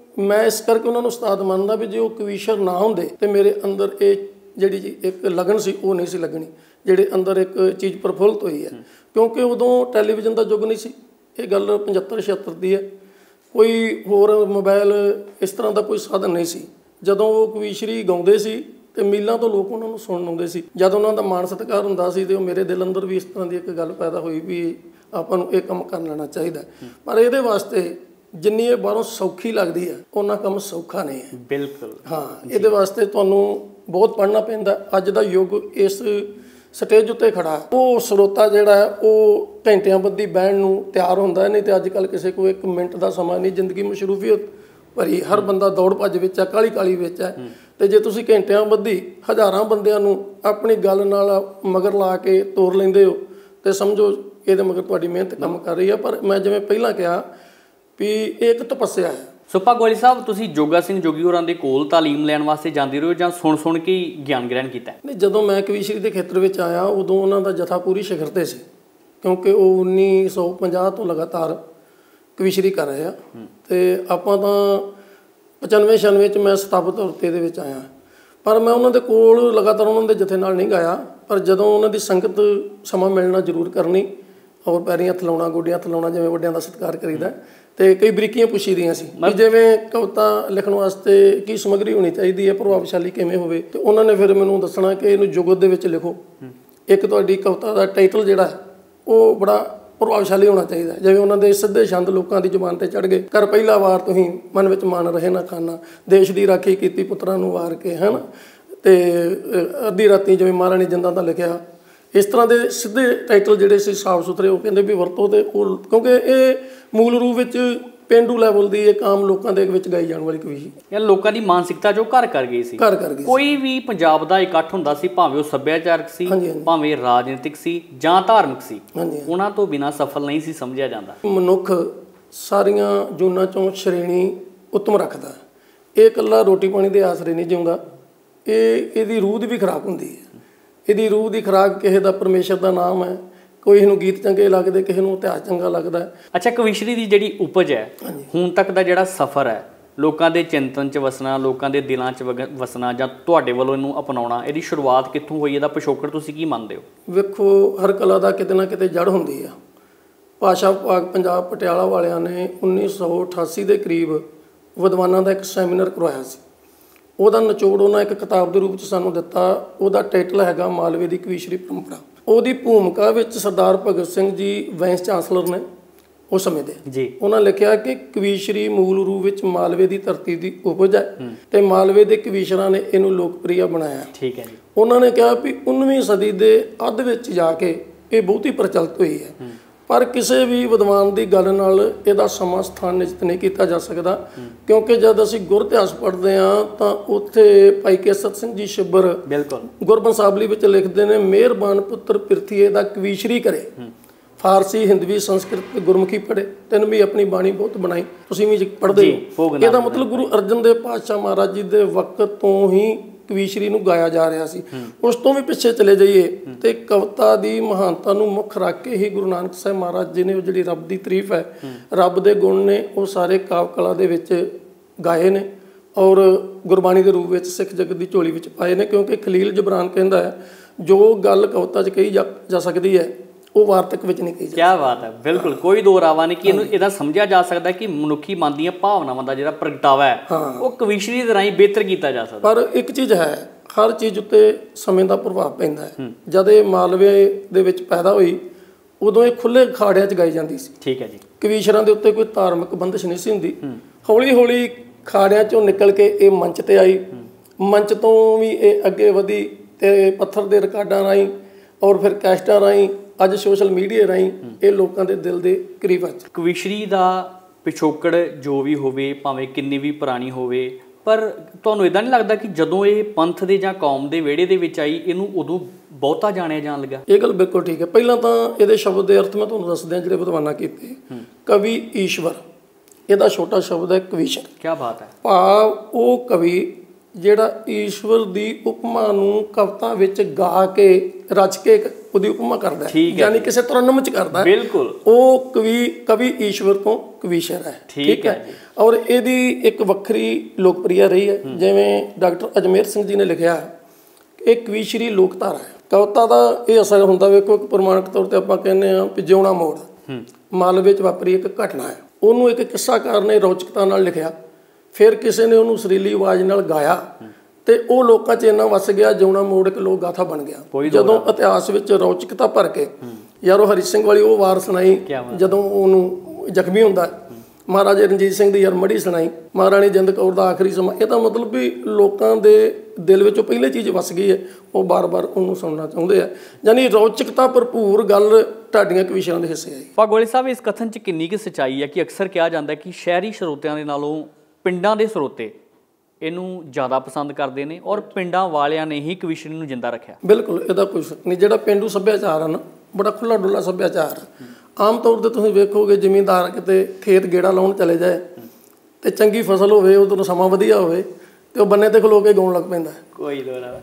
S4: ਮੈਂ ਇਸ ਕਰਕੇ ਉਹਨਾਂ ਨੂੰ ਉਸਤਾਦ ਮੰਨਦਾ ਵੀ ਜੇ ਉਹ ਕਵੀਸ਼ਰ ਨਾ ਹੁੰਦੇ ਤੇ ਮੇਰੇ ਅੰਦਰ ਇਹ ਜਿਹੜੀ ਜੀ ਇੱਕ ਲਗਨ ਸੀ ਉਹ ਨਹੀਂ ਸੀ ਲੱਗਣੀ, ਜਿਹੜੇ ਅੰਦਰ ਇੱਕ ਚੀਜ਼ ਪ੍ਰਫੁੱਲਤ ਹੋਈ ਹੈ। ਕਿਉਂਕਿ ਉਦੋਂ ਟੈਲੀਵਿਜ਼ਨ ਦਾ ਯੁੱਗ ਨਹੀਂ ਸੀ, ਇਹ ਗੱਲ 75-76 ਦੀ ਹੈ। ਕੋਈ ਹੋਰ ਮੋਬਾਈਲ ਇਸ ਤਰ੍ਹਾਂ ਦਾ ਕੋਈ ਸਾਧਨ ਨਹੀਂ ਸੀ। ਜਦੋਂ ਉਹ ਕਵੀਸ਼ਰੀ ਗਾਉਂਦੇ ਸੀ ਤੇ ਮੀਲਾਂ ਤੋਂ ਲੋਕ ਉਹਨਾਂ ਨੂੰ ਸੁਣਨ ਆਉਂਦੇ ਸੀ। ਜਦ ਉਹਨਾਂ ਦਾ ਮਾਣ ਸਤਿਕਾਰ ਹੁੰਦਾ ਸੀ ਤੇ ਉਹ ਮੇਰੇ ਦਿਲ ਅੰਦਰ ਵੀ ਇਸ ਤਰ੍ਹਾਂ ਦੀ ਇੱਕ ਗੱਲ ਪੈਦਾ ਹੋਈ ਵੀ ਆਪਾਂ ਨੂੰ ਇਹ ਕੰਮ ਕਰ ਲੈਣਾ ਚਾਹੀਦਾ। ਪਰ ਇਹਦੇ ਵਾਸਤੇ ਜਿੰਨੀ ਇਹ ਬਾਹਰੋਂ ਸੌਖੀ ਲੱਗਦੀ ਹੈ ਉਹਨਾਂ ਕੰਮ ਸੌਖਾ ਨਹੀਂ ਹੈ।
S1: ਬਿਲਕੁਲ
S4: ਹਾਂ, ਇਹਦੇ ਵਾਸਤੇ ਤੁਹਾਨੂੰ ਬਹੁਤ ਪੜ੍ਹਨਾ ਪੈਂਦਾ। ਅੱਜ ਦਾ ਯੁੱਗ ਇਸ ਸਟੇਜ ਉੱਤੇ ਖੜਾ, ਉਹ ਸਰੋਤਾ ਜਿਹੜਾ ਹੈ ਉਹ ਘੰਟਿਆਂ ਬੱਧੀ ਬਹਿਣ ਨੂੰ ਤਿਆਰ ਹੁੰਦਾ ਹੈ। ਨਹੀਂ ਤੇ ਅੱਜ ਕੱਲ੍ਹ ਕਿਸੇ ਕੋਲ 1 ਮਿੰਟ ਦਾ ਸਮਾਂ ਨਹੀਂ, ਜ਼ਿੰਦਗੀ ਮਸ਼ਰੂਫੀਅਤ ਭਰੀ, ਹਰ ਬੰਦਾ ਦੌੜ ਭੱਜ ਵਿੱਚ ਹੈ, ਕਾਹਲੀ ਵਿੱਚ ਹੈ। ਤੇ ਜੇ ਤੁਸੀਂ ਘੰਟਿਆਂ ਬੱਧੀ ਹਜ਼ਾਰਾਂ ਬੰਦਿਆਂ ਨੂੰ ਆਪਣੀ ਗੱਲ ਨਾਲ ਮਗਰ ਲਾ ਕੇ ਤੋਰ ਲੈਂਦੇ ਹੋ ਤੇ ਸਮਝੋ ਇਹਦੇ ਮਗਰ ਤੁਹਾਡੀ ਮਿਹਨਤ ਕੰਮ ਕਰ ਰਹੀ ਹੈ। ਪਰ ਮੈਂ ਜਿਵੇਂ ਪਹਿਲਾਂ ਕਿਹਾ ਵੀ ਇਹ ਇੱਕ ਤਪੱਸਿਆ ਹੈ।
S1: ਸੁੱਪਾ ਗੋਇਲ ਸਾਹਿਬ, ਤੁਸੀਂ ਜੋਗਾ ਸਿੰਘ ਜੋਗੀ ਹੋਰਾਂ ਦੇ ਕੋਲ ਤਾਲੀਮ ਲੈਣ ਵਾਸਤੇ ਜਾਂਦੇ ਰਹੇ ਜਾਂ ਸੁਣ ਕੇ ਗਿਆਨ ਗ੍ਰਹਿਣ ਕੀਤਾ?
S4: ਨਹੀਂ, ਜਦੋਂ ਮੈਂ ਕਵੀਸ਼ਰੀ ਦੇ ਖੇਤਰ ਵਿੱਚ ਆਇਆ ਉਦੋਂ ਉਹਨਾਂ ਦਾ ਜਥਾ ਪੂਰੀ ਸਿਖਰ 'ਤੇ ਸੀ, ਕਿਉਂਕਿ ਉਹ 1950 ਤੋਂ ਲਗਾਤਾਰ ਕਵੀਸ਼ਰੀ ਕਰ ਰਹੇ ਆ। ਤੇ ਆਪਾਂ ਤਾਂ 95-96 'ਚ ਮੈਂ ਸਥਾਪਿਤ ਤੌਰ 'ਤੇ ਇਹਦੇ ਵਿੱਚ ਆਇਆ। ਪਰ ਮੈਂ ਉਹਨਾਂ ਦੇ ਕੋਲ ਲਗਾਤਾਰ ਉਹਨਾਂ ਦੇ ਜਥੇ ਨਾਲ ਨਹੀਂ ਗਾਇਆ। ਪਰ ਜਦੋਂ ਉਹਨਾਂ ਦੀ ਸੰਗਤ ਸਮਾਂ ਮਿਲਣਾ ਜ਼ਰੂਰ ਕਰਨੀ ਔਰ ਪੈਰੀਂ ਹੱਥ ਲਾਉਣਾ, ਗੋਡਿਆਂ ਹੱਥ ਲਾਉਣਾ, ਜਿਵੇਂ ਵੱਡਿਆਂ ਦਾ ਸਤਿਕਾਰ ਕਰੀਦਾ। ਤੇ ਕਈ ਬਰੀਕੀਆਂ ਪੁੱਛੀ ਦੀਆਂ ਸੀ ਕਿ ਜਿਵੇਂ ਕਵਿਤਾ ਲਿਖਣ ਵਾਸਤੇ ਕੀ ਸਮੱਗਰੀ ਹੋਣੀ ਚਾਹੀਦੀ ਹੈ, ਪ੍ਰਭਾਵਸ਼ਾਲੀ ਕਿਵੇਂ ਹੋਵੇ। ਤੇ ਉਹਨਾਂ ਨੇ ਫਿਰ ਮੈਨੂੰ ਦੱਸਣਾ ਕਿ ਇਹਨੂੰ ਜੁਗਤ ਦੇ ਵਿੱਚ ਲਿਖੋ। ਇੱਕ ਤੁਹਾਡੀ ਕਵਿਤਾ ਦਾ ਟਾਈਟਲ ਜਿਹੜਾ ਹੈ ਉਹ ਬੜਾ ਪ੍ਰਭਾਵਸ਼ਾਲੀ ਹੋਣਾ ਚਾਹੀਦਾ। ਜਿਵੇਂ ਉਹਨਾਂ ਦੇ ਸਿੱਧੇ ਛੰਦ ਲੋਕਾਂ ਦੀ ਜ਼ੁਬਾਨ 'ਤੇ ਚੜ੍ਹ ਗਏ, ਕਰ ਪਹਿਲਾ ਵਾਰ ਤੁਸੀਂ ਮਨ ਵਿੱਚ ਮਾਨ ਰਹੇ ਨਾ ਖਾਨਾ, ਦੇਸ਼ ਦੀ ਰਾਖੀ ਕੀਤੀ ਪੁੱਤਰਾਂ ਨੂੰ ਵਾਰ ਕੇ, ਹੈ ਨਾ। ਤੇ ਅੱਧੀ ਰਾਤੀ ਜਿਵੇਂ ਮਹਾਰਾਣੀ ਜਿੰਦਾਂ ਦਾ ਲਿਖਿਆ। ਇਸ ਤਰ੍ਹਾਂ ਦੇ ਸਿੱਧੇ ਟਾਈਟਲ ਜਿਹੜੇ ਸੀ ਸਾਫ ਸੁਥਰੇ, ਉਹ ਕਹਿੰਦੇ ਵੀ ਵਰਤੋ। ਤੇ ਉਹ ਕਿਉਂਕਿ ਇਹ ਮੂਲ ਰੂਪ ਵਿੱਚ ਪੇਂਡੂ ਲੈਵਲ ਦੀ ਇੱਕ ਆਮ ਲੋਕਾਂ ਦੇ ਵਿੱਚ ਗਾਈ ਜਾਣ ਵਾਲੀ ਕਵੀ
S1: ਯਾਰ ਲੋਕਾਂ ਦੀ ਮਾਨਸਿਕਤਾ ਜੋ ਘਰ ਕਰ ਗਈ ਸੀ। ਕੋਈ ਵੀ ਪੰਜਾਬ ਦਾ ਇਕੱਠ ਹੁੰਦਾ ਸੀ, ਭਾਵੇਂ ਉਹ ਸੱਭਿਆਚਾਰਕ ਸੀ, ਭਾਵੇਂ ਰਾਜਨੀਤਿਕ ਸੀ ਜਾਂ ਧਾਰਮਿਕ ਸੀ, ਉਹਨਾਂ ਤੋਂ ਬਿਨਾਂ ਸਫਲ ਨਹੀਂ ਸੀ ਸਮਝਿਆ ਜਾਂਦਾ।
S4: ਮਨੁੱਖ ਸਾਰੀਆਂ ਜੂਨਾਂ ਚੋਂ ਸ਼੍ਰੇਣੀ ਉੱਤਮ ਰੱਖਦਾ। ਇਹ ਇਕੱਲਾ ਰੋਟੀ ਪਾਣੀ ਦੇ ਆਸਰੇ ਨਹੀਂ ਜਿਉਂਦਾ, ਇਹਦੀ ਰੂਹ ਦੀ ਵੀ ਖੁਰਾਕ ਹੁੰਦੀ ਹੈ। ਇਹਦੀ ਰੂਹ ਦੀ ਖੁਰਾਕ ਕਿਸੇ ਦਾ ਪਰਮੇਸ਼ਰ ਦਾ ਨਾਮ ਹੈ, ਕੋਈ ਨੂੰ ਗੀਤ ਚੰਗੇ ਲੱਗਦੇ, ਕਿਸੇ ਨੂੰ ਇਤਿਹਾਸ ਚੰਗਾ ਲੱਗਦਾ।
S1: ਅੱਛਾ, ਕਵੀਸ਼ਰੀ ਦੀ ਜਿਹੜੀ ਉਪਜ ਹੈ, ਹੁਣ ਤੱਕ ਦਾ ਜਿਹੜਾ ਸਫ਼ਰ ਹੈ, ਲੋਕਾਂ ਦੇ ਚਿੰਤਨ 'ਚ ਵਸਣਾ, ਲੋਕਾਂ ਦੇ ਦਿਲਾਂ 'ਚ ਵਸਣਾ, ਜਾਂ ਤੁਹਾਡੇ ਵੱਲੋਂ ਇਹਨੂੰ ਅਪਣਾਉਣਾ, ਇਹਦੀ ਸ਼ੁਰੂਆਤ ਕਿੱਥੋਂ ਹੋਈ? ਇਹਦਾ ਪਿਛੋਕੜ ਤੁਸੀਂ ਕੀ ਮੰਨਦੇ ਹੋ?
S4: ਵੇਖੋ, ਹਰ ਕਲਾ ਦਾ ਕਿਤੇ ਨਾ ਕਿਤੇ ਜੜ ਹੁੰਦੀ ਆ। ਭਾਸ਼ਾ ਵਿਭਾਗ ਪੰਜਾਬ ਪਟਿਆਲਾ ਵਾਲਿਆਂ ਨੇ 1988 ਦੇ ਕਰੀਬ ਵਿਦਵਾਨਾਂ ਦਾ ਇੱਕ ਸੈਮੀਨਾਰ ਕਰਵਾਇਆ ਸੀ। ਉਹਦਾ ਨਿਚੋੜ ਉਹਨਾਂ ਇੱਕ ਕਿਤਾਬ ਦੇ ਰੂਪ 'ਚ ਸਾਨੂੰ ਦਿੱਤਾ। ਉਹਦਾ ਟਾਈਟਲ ਹੈਗਾ ਮਾਲਵੇ ਦੀ ਕਵੀਸ਼ਰੀ ਪਰੰਪਰਾ। ਉਹਦੀ ਭੂਮਿਕਾ ਵਿੱਚ ਸਰਦਾਰ ਭਗਤ ਸਿੰਘ ਜੀ ਵਾਈਸ ਚਾਂਸਲਰ ਨੇ ਉਸ ਸਮੇਂ ਦੇ ਜੀ, ਉਹਨਾਂ ਲਿਖਿਆ ਕਿ ਕਵੀਸ਼ਰੀ ਮੂਲ ਰੂਪ ਵਿੱਚ ਮਾਲਵੇ ਦੀ ਧਰਤੀ ਦੀ ਉਪਜ ਹੈ ਤੇ ਮਾਲਵੇ ਦੇ ਕਵੀਸ਼ਰਾਂ ਨੇ ਇਹਨੂੰ ਲੋਕਪ੍ਰਿਯ ਬਣਾਇਆ।
S1: ਠੀਕ ਹੈ ਜੀ।
S4: ਉਹਨਾਂ ਨੇ ਕਿਹਾ ਵੀ 19ਵੀਂ ਸਦੀ ਦੇ ਅੱਧ ਵਿੱਚ ਜਾ ਕੇ ਇਹ ਬਹੁਤੀ ਪ੍ਰਚਲਿਤ ਹੋਈ ਹੈ। ਪਰ ਕਿਸੇ ਵੀ ਵਿਦਵਾਨ ਦੀ ਗੱਲ ਨਾਲ ਇਹਦਾ ਸਮਾਂ ਸਥਾਨ ਨਿਸ਼ਚਿਤ ਨਹੀਂ ਕੀਤਾ ਜਾ ਸਕਦਾ, ਕਿਉਂਕਿ ਜਦ ਅਸੀਂ ਗੁਰ ਇਤਿਹਾਸ ਪੜ੍ਹਦੇ ਹਾਂ ਤਾਂ ਉੱਥੇ ਭਾਈ ਕੇਸਰ ਸਿੰਘ ਜੀ ਛਿੱਬਰ
S1: ਬਿਲਕੁਲ
S4: ਗੁਰਬੰਸਾਵਲੀ ਵਿੱਚ ਲਿਖਦੇ ਨੇ, ਮਿਹਰਬਾਨ ਪੁੱਤਰ ਪਿਰਥੀਏ ਦਾ ਕਵੀਸ਼ਰੀ ਕਰੇ, ਫਾਰਸੀ, ਹਿੰਦਵੀ, ਸੰਸਕ੍ਰਿਤ ਤੇ ਗੁਰਮੁਖੀ ਪੜ੍ਹੇ, ਤੈਨੂੰ ਵੀ ਆਪਣੀ ਬਾਣੀ ਬਹੁਤ ਬਣਾਈ। ਤੁਸੀਂ ਵੀ ਪੜ੍ਹਦੇ ਹੋ। ਇਹਦਾ ਮਤਲਬ ਗੁਰੂ ਅਰਜਨ ਦੇਵ ਪਾਤਸ਼ਾਹ ਮਹਾਰਾਜ ਜੀ ਦੇ ਵਕਤ ਤੋਂ ਹੀ ਕਵੀਸ਼ਰੀ ਨੂੰ ਗਾਇਆ ਜਾ ਰਿਹਾ ਸੀ। ਉਸ ਤੋਂ ਵੀ ਪਿੱਛੇ ਚਲੇ ਜਾਈਏ ਤੇ ਕਵਿਤਾ ਦੀ ਮਹਾਨਤਾ ਨੂੰ ਮੁੱਖ ਰੱਖ ਕੇ ਹੀ ਗੁਰੂ ਨਾਨਕ ਸਾਹਿਬ ਮਹਾਰਾਜ ਜੀ ਨੇ ਉਹ ਜਿਹੜੀ ਰੱਬ ਦੀ ਤਾਰੀਫ ਹੈ, ਰੱਬ ਦੇ ਗੁਣ ਨੇ, ਉਹ ਸਾਰੇ ਕਾਵਿ ਕਲਾ ਦੇ ਵਿੱਚ ਗਾਏ ਨੇ ਔਰ ਗੁਰਬਾਣੀ ਦੇ ਰੂਪ ਵਿੱਚ ਸਿੱਖ ਜਗਤ ਦੀ ਝੋਲੀ ਵਿੱਚ ਪਾਏ ਨੇ। ਕਿਉਂਕਿ ਖਲੀਲ ਜਬਰਾਨ ਕਹਿੰਦਾ ਹੈ, ਜੋ ਗੱਲ ਕਵਿਤਾ 'ਚ ਕਹੀ ਜਾ ਸਕਦੀ ਹੈ ਉਹ ਵਾਰਤਕ ਵਿੱਚ ਨਹੀਂ ਕਹੀ ਜਾਂਦੀ।
S1: ਕੀ ਬਾਤ ਹੈ, ਬਿਲਕੁਲ ਕੋਈ ਦੋ ਰਾਵਾ ਨਹੀਂ ਕਿ ਇਹਦਾ ਸਮਝਿਆ ਜਾ ਸਕਦਾ ਕਿ ਮਨੁੱਖੀ ਮਨ ਦੀਆਂ ਭਾਵਨਾਵਾਂ ਦਾ ਜਿਹੜਾ ਪ੍ਰਗਟਾਵਾ ਹੈ ਉਹ ਕਵੀਸ਼ਰੀ ਦੇ ਰਾਹੀਂ ਬਿਹਤਰ ਕੀਤਾ ਜਾ ਸਕਦਾ।
S4: ਪਰ ਇੱਕ ਚੀਜ਼ ਹੈ, ਹਰ ਚੀਜ਼ ਉੱਤੇ ਸਮੇਂ ਦਾ ਪ੍ਰਭਾਵ ਪੈਂਦਾ ਹੈ। ਜਦ ਇਹ ਮਾਲਵੇ ਦੇ ਵਿੱਚ ਪੈਦਾ ਹੋਈ ਉਦੋਂ ਇਹ ਖੁੱਲੇ ਅਖਾੜਿਆਂ 'ਚ ਗਾਈ ਜਾਂਦੀ ਸੀ।
S1: ਠੀਕ ਹੈ ਜੀ।
S4: ਕਵੀਸ਼ਰਾਂ ਦੇ ਉੱਤੇ ਕੋਈ ਧਾਰਮਿਕ ਬੰਦਿਸ਼ ਨਹੀਂ ਸੀ ਹੁੰਦੀ। ਹੌਲੀ ਹੌਲੀ ਅਖਾੜਿਆਂ 'ਚੋਂ ਨਿਕਲ ਕੇ ਇਹ ਮੰਚ ਤੇ ਆਈ। ਮੰਚ ਤੋਂ ਵੀ ਇਹ ਅੱਗੇ ਵਧੀ ਤੇ ਪੱਥਰ ਦੇ ਰਿਕਾਰਡਾਂ ਰਾਹੀਂ ਔਰ ਫਿਰ ਕੈਸਟਾਂ ਰਾਹੀਂ, ਅੱਜ ਸੋਸ਼ਲ ਮੀਡੀਆ ਰਾਹੀਂ ਇਹ ਲੋਕਾਂ ਦੇ ਦਿਲ ਦੇ ਕਰੀਬ ਆ।
S1: ਕਵੀਸ਼ਰੀ ਦਾ ਪਿਛੋਕੜ ਜੋ ਵੀ ਹੋਵੇ, ਭਾਵੇਂ ਕਿੰਨੀ ਵੀ ਪੁਰਾਣੀ ਹੋਵੇ, ਪਰ ਤੁਹਾਨੂੰ ਇੱਦਾਂ ਨਹੀਂ ਲੱਗਦਾ ਕਿ ਜਦੋਂ ਇਹ ਪੰਥ ਦੇ ਜਾਂ ਕੌਮ ਦੇ ਵਿਹੜੇ ਦੇ ਵਿੱਚ ਆਈ, ਇਹਨੂੰ ਉਦੋਂ ਬਹੁਤਾ ਜਾਣਿਆ ਜਾਣ ਲੱਗਾ? ਇਹ
S4: ਗੱਲ ਬਿਲਕੁਲ ਠੀਕ ਹੈ। ਪਹਿਲਾਂ ਤਾਂ ਇਹਦੇ ਸ਼ਬਦ ਦੇ ਅਰਥ ਮੈਂ ਤੁਹਾਨੂੰ ਦੱਸ ਦਿਆਂ ਜਿਹੜੇ ਵਿਦਵਾਨਾਂ ਕੀਤੇ। ਕਵੀ ਈਸ਼ਵਰ, ਇਹਦਾ ਛੋਟਾ ਸ਼ਬਦ ਹੈ ਕਵੀਸ਼ਰ।
S1: ਕੀ ਬਾਤ ਹੈ।
S4: ਭਾਵ ਉਹ ਕਵੀ ਜਿਹੜਾ ਈਸ਼ਵਰ ਦੀ ਉਪਮਾ ਨੂੰ ਕਵਿਤਾ ਵਿੱਚ ਗਾ ਕੇ ਰਚ ਕੇ ਉਹਦੀ ਉਪਮਾ ਕਰਦਾ ਹੈ, ਯਾਨੀ ਕਿਸੇ ਤਰਨਮ ਚ ਕਰਦਾ ਹੈ।
S1: ਬਿਲਕੁਲ
S4: ਉਹ ਕਵੀ ਈਸ਼ਵਰ ਤੋਂ ਕਵੀਸ਼ਰ ਹੈ। ਠੀਕ ਹੈ। ਔਰ ਇਹਦੀ ਇੱਕ ਵੱਖਰੀ ਲੋਕਪ੍ਰਿਯਤਾ ਰਹੀ ਹੈ। ਜਿਵੇਂ ਡਾਕਟਰ ਅਜਮੇਰ ਸਿੰਘ ਜੀ ਨੇ ਲਿਖਿਆ, ਇਹ ਕਵੀਸ਼ਰੀ ਲੋਕਧਾਰਾ ਹੈ। ਕਵਿਤਾ ਦਾ ਇਹ ਅਸਰ ਹੁੰਦਾ, ਵੇਖੋ ਇੱਕ ਪ੍ਰਮਾਣਿਕ ਤੌਰ ਤੇ ਆਪਾਂ ਕਹਿੰਦੇ ਹਾਂ ਵੀ ਜਿਉਣਾ ਮੋੜ ਮਾਲਵੇ ਵਿੱਚ ਵਾਪਰੀ ਇੱਕ ਘਟਨਾ ਹੈ, ਉਹਨੂੰ ਇੱਕ ਕਿੱਸਾਕਾਰ ਨੇ ਰੌਚਕਤਾ ਨਾਲ ਲਿਖਿਆ, ਫਿਰ ਕਿਸੇ ਨੇ ਉਹਨੂੰ ਸੁਰੀਲੀ ਆਵਾਜ਼ ਨਾਲ ਗਾਇਆ ਤੇ ਉਹ ਲੋਕਾਂ 'ਚ ਇੰਨਾ ਵਸ ਗਿਆ, ਜਿਉਣਾ ਮੋੜ ਇੱਕ ਲੋਕ ਗਾਥਾ ਬਣ ਗਿਆ। ਜਦੋਂ ਇਤਿਹਾਸ ਵਿੱਚ ਰੌਚਕਤਾ ਭਰ ਕੇ ਯਾਰ ਉਹ ਹਰੀ ਸਿੰਘ ਵਾਲੀ ਉਹ ਵਾਰ ਸੁਣਾਈ, ਜਦੋਂ ਉਹਨੂੰ ਜ਼ਖਮੀ ਹੁੰਦਾ, ਮਹਾਰਾਜਾ ਰਣਜੀਤ ਸਿੰਘ ਦੀ ਯਾਰ ਮੜੀ ਸੁਣਾਈ, ਮਹਾਰਾਣੀ ਜਿੰਦ ਕੌਰ ਦਾ ਆਖਰੀ ਸਮਾਂ, ਇਹਦਾ ਮਤਲਬ ਵੀ ਲੋਕਾਂ ਦੇ ਦਿਲ ਵਿੱਚ ਉਹ ਪਹਿਲੇ ਚੀਜ਼ ਵਸ ਗਈ ਹੈ, ਉਹ ਬਾਰ-ਬਾਰ ਉਹਨੂੰ ਸੁਣਨਾ ਚਾਹੁੰਦੇ ਆ। ਯਾਨੀ ਰੌਚਕਤਾ ਭਰਪੂਰ ਗੱਲ ਢਾਡੀਆਂ ਕਵੀਸ਼ਰਾਂ ਦੇ ਹਿੱਸੇ ਆਈ।
S1: ਭਾਗੋਵਾਲੀ ਸਾਹਿਬ, ਇਸ ਕਥਨ 'ਚ ਕਿੰਨੀ ਕੁ ਸੱਚਾਈ ਹੈ ਕਿ ਅਕਸਰ ਕਿਹਾ ਜਾਂਦਾ ਕਿ ਸ਼ਹਿਰੀ ਸਰੋਤਿਆਂ ਦੇ ਨਾਲੋਂ ਪਿੰਡਾਂ ਦੇ ਸਰੋਤੇ ਇਹਨੂੰ ਜ਼ਿਆਦਾ ਪਸੰਦ ਕਰਦੇ ਨੇ ਔਰ ਪਿੰਡਾਂ ਵਾਲਿਆਂ ਨੇ ਹੀ ਕਵੀਸ਼ਰੀ ਨੂੰ ਜਿੰਦਾ ਰੱਖਿਆ?
S4: ਬਿਲਕੁਲ, ਇਹਦਾ ਕੋਈ ਸ਼ੱਕ ਨਹੀਂ। ਜਿਹੜਾ ਪੇਂਡੂ ਸੱਭਿਆਚਾਰ ਹੈ ਨਾ, ਬੜਾ ਖੁੱਲ੍ਹਾ ਡੁੱਲਾ ਸੱਭਿਆਚਾਰ ਹੈ। ਆਮ ਤੌਰ 'ਤੇ ਤੁਸੀਂ ਵੇਖੋਗੇ ਜ਼ਿਮੀਂਦਾਰ ਕਿਤੇ ਖੇਤ ਗੇੜਾ ਲਾਉਣ ਚਲੇ ਜਾਏ ਤੇ ਚੰਗੀ ਫਸਲ ਹੋਵੇ, ਉਦੋਂ ਸਮਾਂ ਵਧੀਆ ਹੋਵੇ ਤੇ ਉਹ ਬੰਨੇ ਤੇ ਖਲੋ ਕੇ ਗਾਉਣ ਲੱਗ ਪੈਂਦਾ।
S1: ਕੋਈ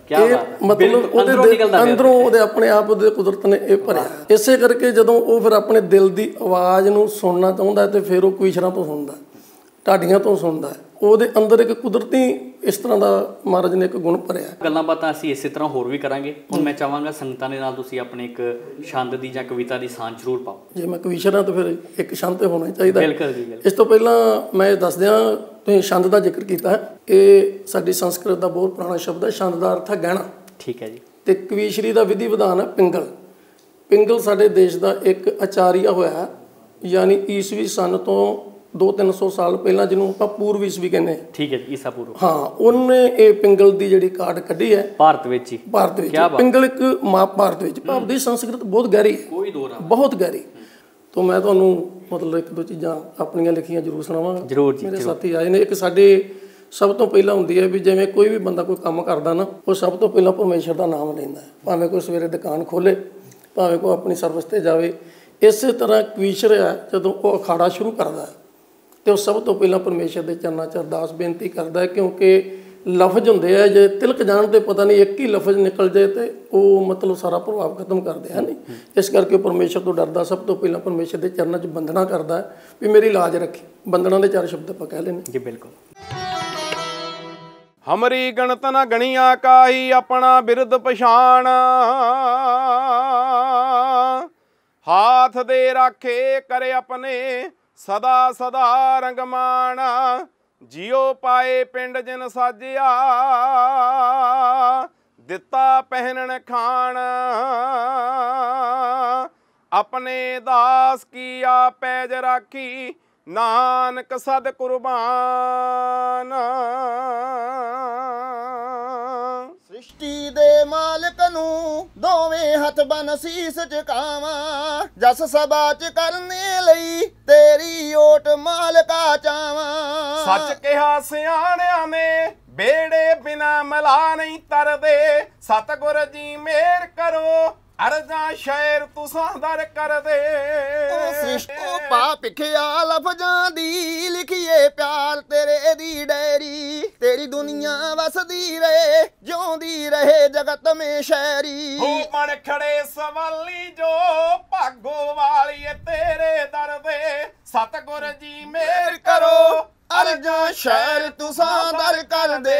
S4: ਮਤਲਬ ਉਹਦੇ ਅੰਦਰੋਂ ਉਹਦੇ ਆਪਣੇ ਆਪ ਉਹਦੇ ਕੁਦਰਤ ਨੇ ਇਹ ਭਰਿਆ। ਇਸੇ ਕਰਕੇ ਜਦੋਂ ਉਹ ਫਿਰ ਆਪਣੇ ਦਿਲ ਦੀ ਆਵਾਜ਼ ਨੂੰ ਸੁਣਨਾ ਚਾਹੁੰਦਾ ਤੇ ਫਿਰ ਉਹ ਕਵੀਸ਼ਰਾਂ ਤੋਂ ਸੁਣਦਾ, ਢਾਡੀਆਂ ਤੋਂ ਸੁਣਦਾ। ਉਹਦੇ ਅੰਦਰ ਇੱਕ ਕੁਦਰਤੀ ਇਸ ਤਰ੍ਹਾਂ ਦਾ ਮਹਾਰਾਜ ਨੇ ਇੱਕ ਗੁਣ ਭਰਿਆ।
S1: ਗੱਲਾਂ ਬਾਤਾਂ ਅਸੀਂ ਇਸੇ ਤਰ੍ਹਾਂ ਹੋਰ ਵੀ ਕਰਾਂਗੇ। ਹੁਣ ਮੈਂ ਚਾਹਾਂਗਾ ਸੰਗਤਾਂ ਦੇ ਨਾਲ ਤੁਸੀਂ ਆਪਣੇ ਇੱਕ ਛੰਦ ਦੀ ਜਾਂ ਕਵਿਤਾ ਦੀ ਸਾਂਝ ਜ਼ਰੂਰ ਪਾਓ।
S4: ਜੇ ਮੈਂ ਕਵੀਸ਼ਰ ਹਾਂ ਤਾਂ ਫਿਰ ਇੱਕ ਛੰਦ ਤੇ ਹੋਣਾ ਚਾਹੀਦਾ।
S1: ਬਿਲਕੁਲ ਜੀ।
S4: ਇਸ ਤੋਂ ਪਹਿਲਾਂ ਮੈਂ ਦੱਸ ਦਿਆਂ, ਤੁਸੀਂ ਛੰਦ ਦਾ ਜ਼ਿਕਰ ਕੀਤਾ, ਇਹ ਸਾਡੀ ਸੰਸਕ੍ਰਿਤ ਦਾ ਬਹੁਤ ਪੁਰਾਣਾ ਸ਼ਬਦ ਹੈ। ਛੰਦ ਦਾ ਅਰਥ ਹੈ ਗਹਿਣਾ।
S1: ਠੀਕ ਹੈ ਜੀ।
S4: ਤੇ ਕਵੀਸ਼ਰੀ ਦਾ ਵਿਧੀ ਵਿਧਾਨ ਹੈ ਪਿੰਗਲ। ਪਿੰਗਲ ਸਾਡੇ ਦੇਸ਼ ਦਾ ਇੱਕ ਆਚਾਰੀਆ ਹੋਇਆ, ਯਾਨੀ ਈਸਵੀ ਸਨ ਤੋਂ 200-300 ਸਾਲ ਪਹਿਲਾਂ, ਜਿਹਨੂੰ ਆਪਾਂ ਪੂਰਵ ਈਸਵੀ ਕਹਿੰਦੇ ਹਾਂ।
S1: ਠੀਕ ਹੈ ਜੀ, ਈਸਾ ਪੂਰਵ।
S4: ਹਾਂ, ਉਹਨੇ ਇਹ ਪਿੰਗਲ ਦੀ ਜਿਹੜੀ ਕਾਢ ਕੱਢੀ ਹੈ
S1: ਭਾਰਤ ਵਿੱਚ ਹੀ।
S4: ਭਾਰਤ ਵਿੱਚ ਪਿੰਗਲ ਇੱਕ ਭਾਰਤ ਵਿੱਚ ਭਾਵ ਦੀ ਸੰਸਕ੍ਰਿਤ ਬਹੁਤ ਗਹਿਰੀ ਹੈ,
S1: ਕੋਈ ਦੋ ਨਾ,
S4: ਬਹੁਤ ਗਹਿਰੀ। ਤਾਂ ਮੈਂ ਤੁਹਾਨੂੰ ਮਤਲਬ ਇੱਕ ਦੋ ਚੀਜ਼ਾਂ ਆਪਣੀਆਂ ਲਿਖੀਆਂ ਜ਼ਰੂਰ ਸੁਣਾਵਾਂਗਾ।
S1: ਜ਼ਰੂਰ ਜੀ।
S4: ਮੇਰੇ ਸਾਥੀ ਆਏ ਨੇ। ਇੱਕ ਸਾਡੇ ਸਭ ਤੋਂ ਪਹਿਲਾਂ ਹੁੰਦੀ ਹੈ ਵੀ ਜਿਵੇਂ ਕੋਈ ਵੀ ਬੰਦਾ ਕੋਈ ਕੰਮ ਕਰਦਾ ਨਾ, ਉਹ ਸਭ ਤੋਂ ਪਹਿਲਾਂ ਪਰਮੇਸ਼ਰ ਦਾ ਨਾਮ ਲੈਂਦਾ ਹੈ। ਭਾਵੇਂ ਕੋਈ ਸਵੇਰੇ ਦੁਕਾਨ ਖੋਲ੍ਹੇ, ਭਾਵੇਂ ਕੋਈ ਆਪਣੀ ਸਰਵਿਸ 'ਤੇ ਜਾਵੇ। ਇਸੇ ਤਰ੍ਹਾਂ ਕਵੀਸ਼ਰ ਹੈ, ਜਦੋਂ ਉਹ ਅਖਾੜਾ ਸ਼ੁਰੂ ਕਰਦਾ ਹੈ ਤੇ ਉਹ ਸਭ ਤੋਂ ਪਹਿਲਾਂ ਪਰਮੇਸ਼ਰ ਦੇ ਚਰਨਾਂ 'ਚ ਅਰਦਾਸ ਬੇਨਤੀ ਕਰਦਾ ਹੈ, ਕਿਉਂਕਿ ਲਫ਼ਜ਼ ਹੁੰਦੇ ਆ, ਜੇ ਤਿਲਕ ਜਾਣ ਤੇ ਪਤਾ ਨਹੀਂ ਇੱਕ ਹੀ ਲਫ਼ਜ਼ ਨਿਕਲ ਜਾਏ ਤੇ ਉਹ ਮਤਲਬ ਸਾਰਾ ਪ੍ਰਭਾਵ ਖਤਮ ਕਰਦੇ ਹਨ। ਇਸ ਕਰਕੇ ਪਰਮੇਸ਼ਰ ਤੋਂ ਡਰਦਾ ਸਭ ਤੋਂ ਪਹਿਲਾਂ ਪਰਮੇਸ਼ਰ ਦੇ ਚਰਨਾਂ 'ਚ ਬੰਦਨਾ ਕਰਦਾ ਵੀ ਮੇਰੀ ਲਾਜ ਰੱਖੀ। ਬੰਦਨਾ ਦੇ 4 ਸ਼ਬਦ ਆਪਾਂ ਕਹਿ ਲੈਣੇ
S1: ਜੀ। ਬਿਲਕੁਲ।
S3: ਹਮਰੀ ਗਣਤ ਨ ਗਣੀਆਂ ਕਾਹੀ, ਆਪਣਾ ਬਿਰਦ ਪਛਾਣ, ਹਾਥ ਦੇ ਰਾਖੇ ਕਰੇ ਆਪਣੇ ਸਦਾ ਸਦਾ ਰੰਗਮਾਨ। ਜਿਉ ਪਾਏ ਪਿੰਡ ਜਿਨ ਸਾਜਿਆ, ਦਿੱਤਾ ਪਹਿਨਣ ਖਾਣ, ਆਪਣੇ ਦਾਸ ਕੀ ਆਪੈਜ ਰਾਖੀ, ਨਾਨਕ ਸਦ ਕੁਰਬਾਨ।
S2: ਸ੍ਰਿਸ਼ਟੀ ਦੇ ਮਾਲਕ ਨੂੰ ਦੋਵੇਂ ਹੱਥ ਬਨ ਸੀਸ ਝੁਕਾਵਾਂ, ਜਸ ਸਭਾ ਚ ਕਰਨੇ ਲਈ ਤੇਰੀ ਓਟ ਮਾਲਕਾ ਚਾਵਾਂ।
S3: ਸੱਚ ਕਿਹਾ ਸਿਆਣਿਆਂ ਨੇ, ਬੇੜੇ ਬਿਨਾ ਮਲਾ ਨਹੀਂ ਤਰਦੇ, ਸਤਿਗੁਰ ਜੀ ਮਿਹਰ ਕਰੋ, ਅਰਜ਼ਾਂ ਸ਼ਾਇਰ ਤੁਸਾਂ ਦਰ ਕਰਦੇ।
S2: ਸ੍ਰਿਸ਼ਟੀ ਪਾ ਭਿਖਿਆ ਲਫ਼ਜ਼ਾਂ ਦੀ, ਲਿਖੀਏ ਪਿਆਰ ਤੇਰੇ ਦੀ ਡੈਰੀ, ਤੇਰੀ ਦੁਨੀਆ ਵਸਦੀ ਰਹੇ, ਜਿਉਂਦੀ ਰਹੇ ਜਗਤ ਮੇ ਸ਼ਹਿਰੀ।
S3: ਹੋ ਬਣ ਖੜੇ ਸਵਾਲੀ ਜੋ, ਭਾਗੋ ਵਾਲੀਏ ਤੇਰੇ ਦਰ ਦੇ, ਸਤਿਗੁਰ ਜੀ ਮਿਹਰ ਕਰੋ,
S2: ਅਰਜ਼ਾਂ ਸ਼ਾਇਰ ਤੁਸਾਂ ਦਰ ਕਰਦੇ।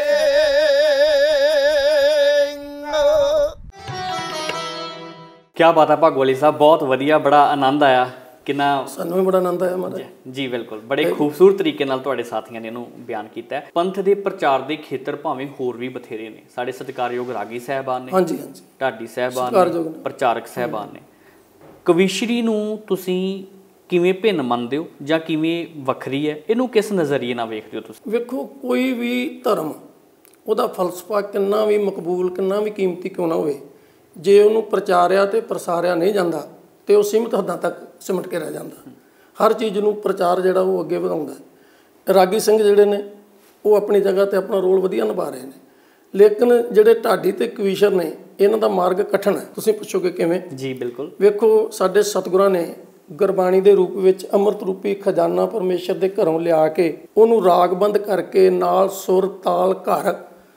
S1: ਕਿਆ ਬਾਤ ਹੈ ਭਾਗੋਵਾਲੀ ਸਾਹਿਬ, ਬਹੁਤ ਵਧੀਆ, ਬੜਾ ਆਨੰਦ ਆਇਆ। ਕਿੰਨਾ
S4: ਸਾਨੂੰ ਵੀ ਬੜਾ ਆਨੰਦ ਆਇਆ ਮਹਾਰਾਜ
S1: ਜੀ। ਬਿਲਕੁਲ, ਬੜੇ ਖੂਬਸੂਰਤ ਤਰੀਕੇ ਨਾਲ ਤੁਹਾਡੇ ਸਾਥੀਆਂ ਨੇ ਇਹਨੂੰ ਬਿਆਨ ਕੀਤਾ ਹੈ। ਪੰਥ ਦੇ ਪ੍ਰਚਾਰ ਦੇ ਖੇਤਰ ਭਾਵੇਂ ਹੋਰ ਵੀ ਬਥੇਰੇ ਨੇ। ਸਾਡੇ ਸਤਿਕਾਰਯੋਗ ਰਾਗੀ ਸਾਹਿਬਾਨ ਨੇ,
S4: ਹਾਂਜੀ
S1: ਢਾਡੀ ਸਾਹਿਬਾਨ ਨੇ, ਪ੍ਰਚਾਰਕ ਸਾਹਿਬਾਨ ਨੇ। ਕਵੀਸ਼ਰੀ ਨੂੰ ਤੁਸੀਂ ਕਿਵੇਂ ਭਿੰਨ ਮੰਨਦੇ ਹੋ ਜਾਂ ਕਿਵੇਂ ਵੱਖਰੀ ਹੈ? ਇਹਨੂੰ ਕਿਸ ਨਜ਼ਰੀਏ ਨਾਲ ਵੇਖਦੇ ਹੋ ਤੁਸੀਂ?
S4: ਵੇਖੋ, ਕੋਈ ਵੀ ਧਰਮ, ਉਹਦਾ ਫਲਸਫਾ ਕਿੰਨਾ ਵੀ ਮਕਬੂਲ, ਕਿੰਨਾ ਵੀ ਕੀਮਤੀ ਕਿਉਂ ਨਾ ਹੋਵੇ, ਜੇ ਉਹਨੂੰ ਪ੍ਰਚਾਰਿਆ ਤੇ ਪ੍ਰਸਾਰਿਆ ਨਹੀਂ ਜਾਂਦਾ ਤੇ ਉਹ ਸੀਮਿਤ ਹੱਦਾਂ ਤੱਕ ਸਿਮਟ ਕੇ ਰਹਿ ਜਾਂਦਾ। ਹਰ ਚੀਜ਼ ਨੂੰ ਪ੍ਰਚਾਰ ਜਿਹੜਾ ਉਹ ਅੱਗੇ ਵਧਾਉਂਦਾ। ਰਾਗੀ ਸਿੰਘ ਜਿਹੜੇ ਨੇ ਉਹ ਆਪਣੀ ਜਗ੍ਹਾ ਤੇ ਆਪਣਾ ਰੋਲ ਵਧੀਆ ਨਿਭਾ ਰਹੇ ਨੇ, ਲੇਕਿਨ ਜਿਹੜੇ ਢਾਡੀ ਤੇ ਕਵੀਸ਼ਰ ਨੇ ਇਹਨਾਂ ਦਾ ਮਾਰਗ ਕਠਿਨ ਹੈ। ਤੁਸੀਂ ਪੁੱਛੋਗੇ ਕਿਵੇਂ?
S1: ਜੀ ਬਿਲਕੁਲ।
S4: ਵੇਖੋ, ਸਾਡੇ ਸਤਿਗੁਰਾਂ ਨੇ ਗੁਰਬਾਣੀ ਦੇ ਰੂਪ ਵਿੱਚ ਅੰਮ੍ਰਿਤ ਰੂਪੀ ਖਜ਼ਾਨਾ ਪਰਮੇਸ਼ਰ ਦੇ ਘਰੋਂ ਲਿਆ ਕੇ ਉਹਨੂੰ ਰਾਗਬੰਦ ਕਰਕੇ ਨਾਲ ਸੁਰ ਤਾਲ ਘਰ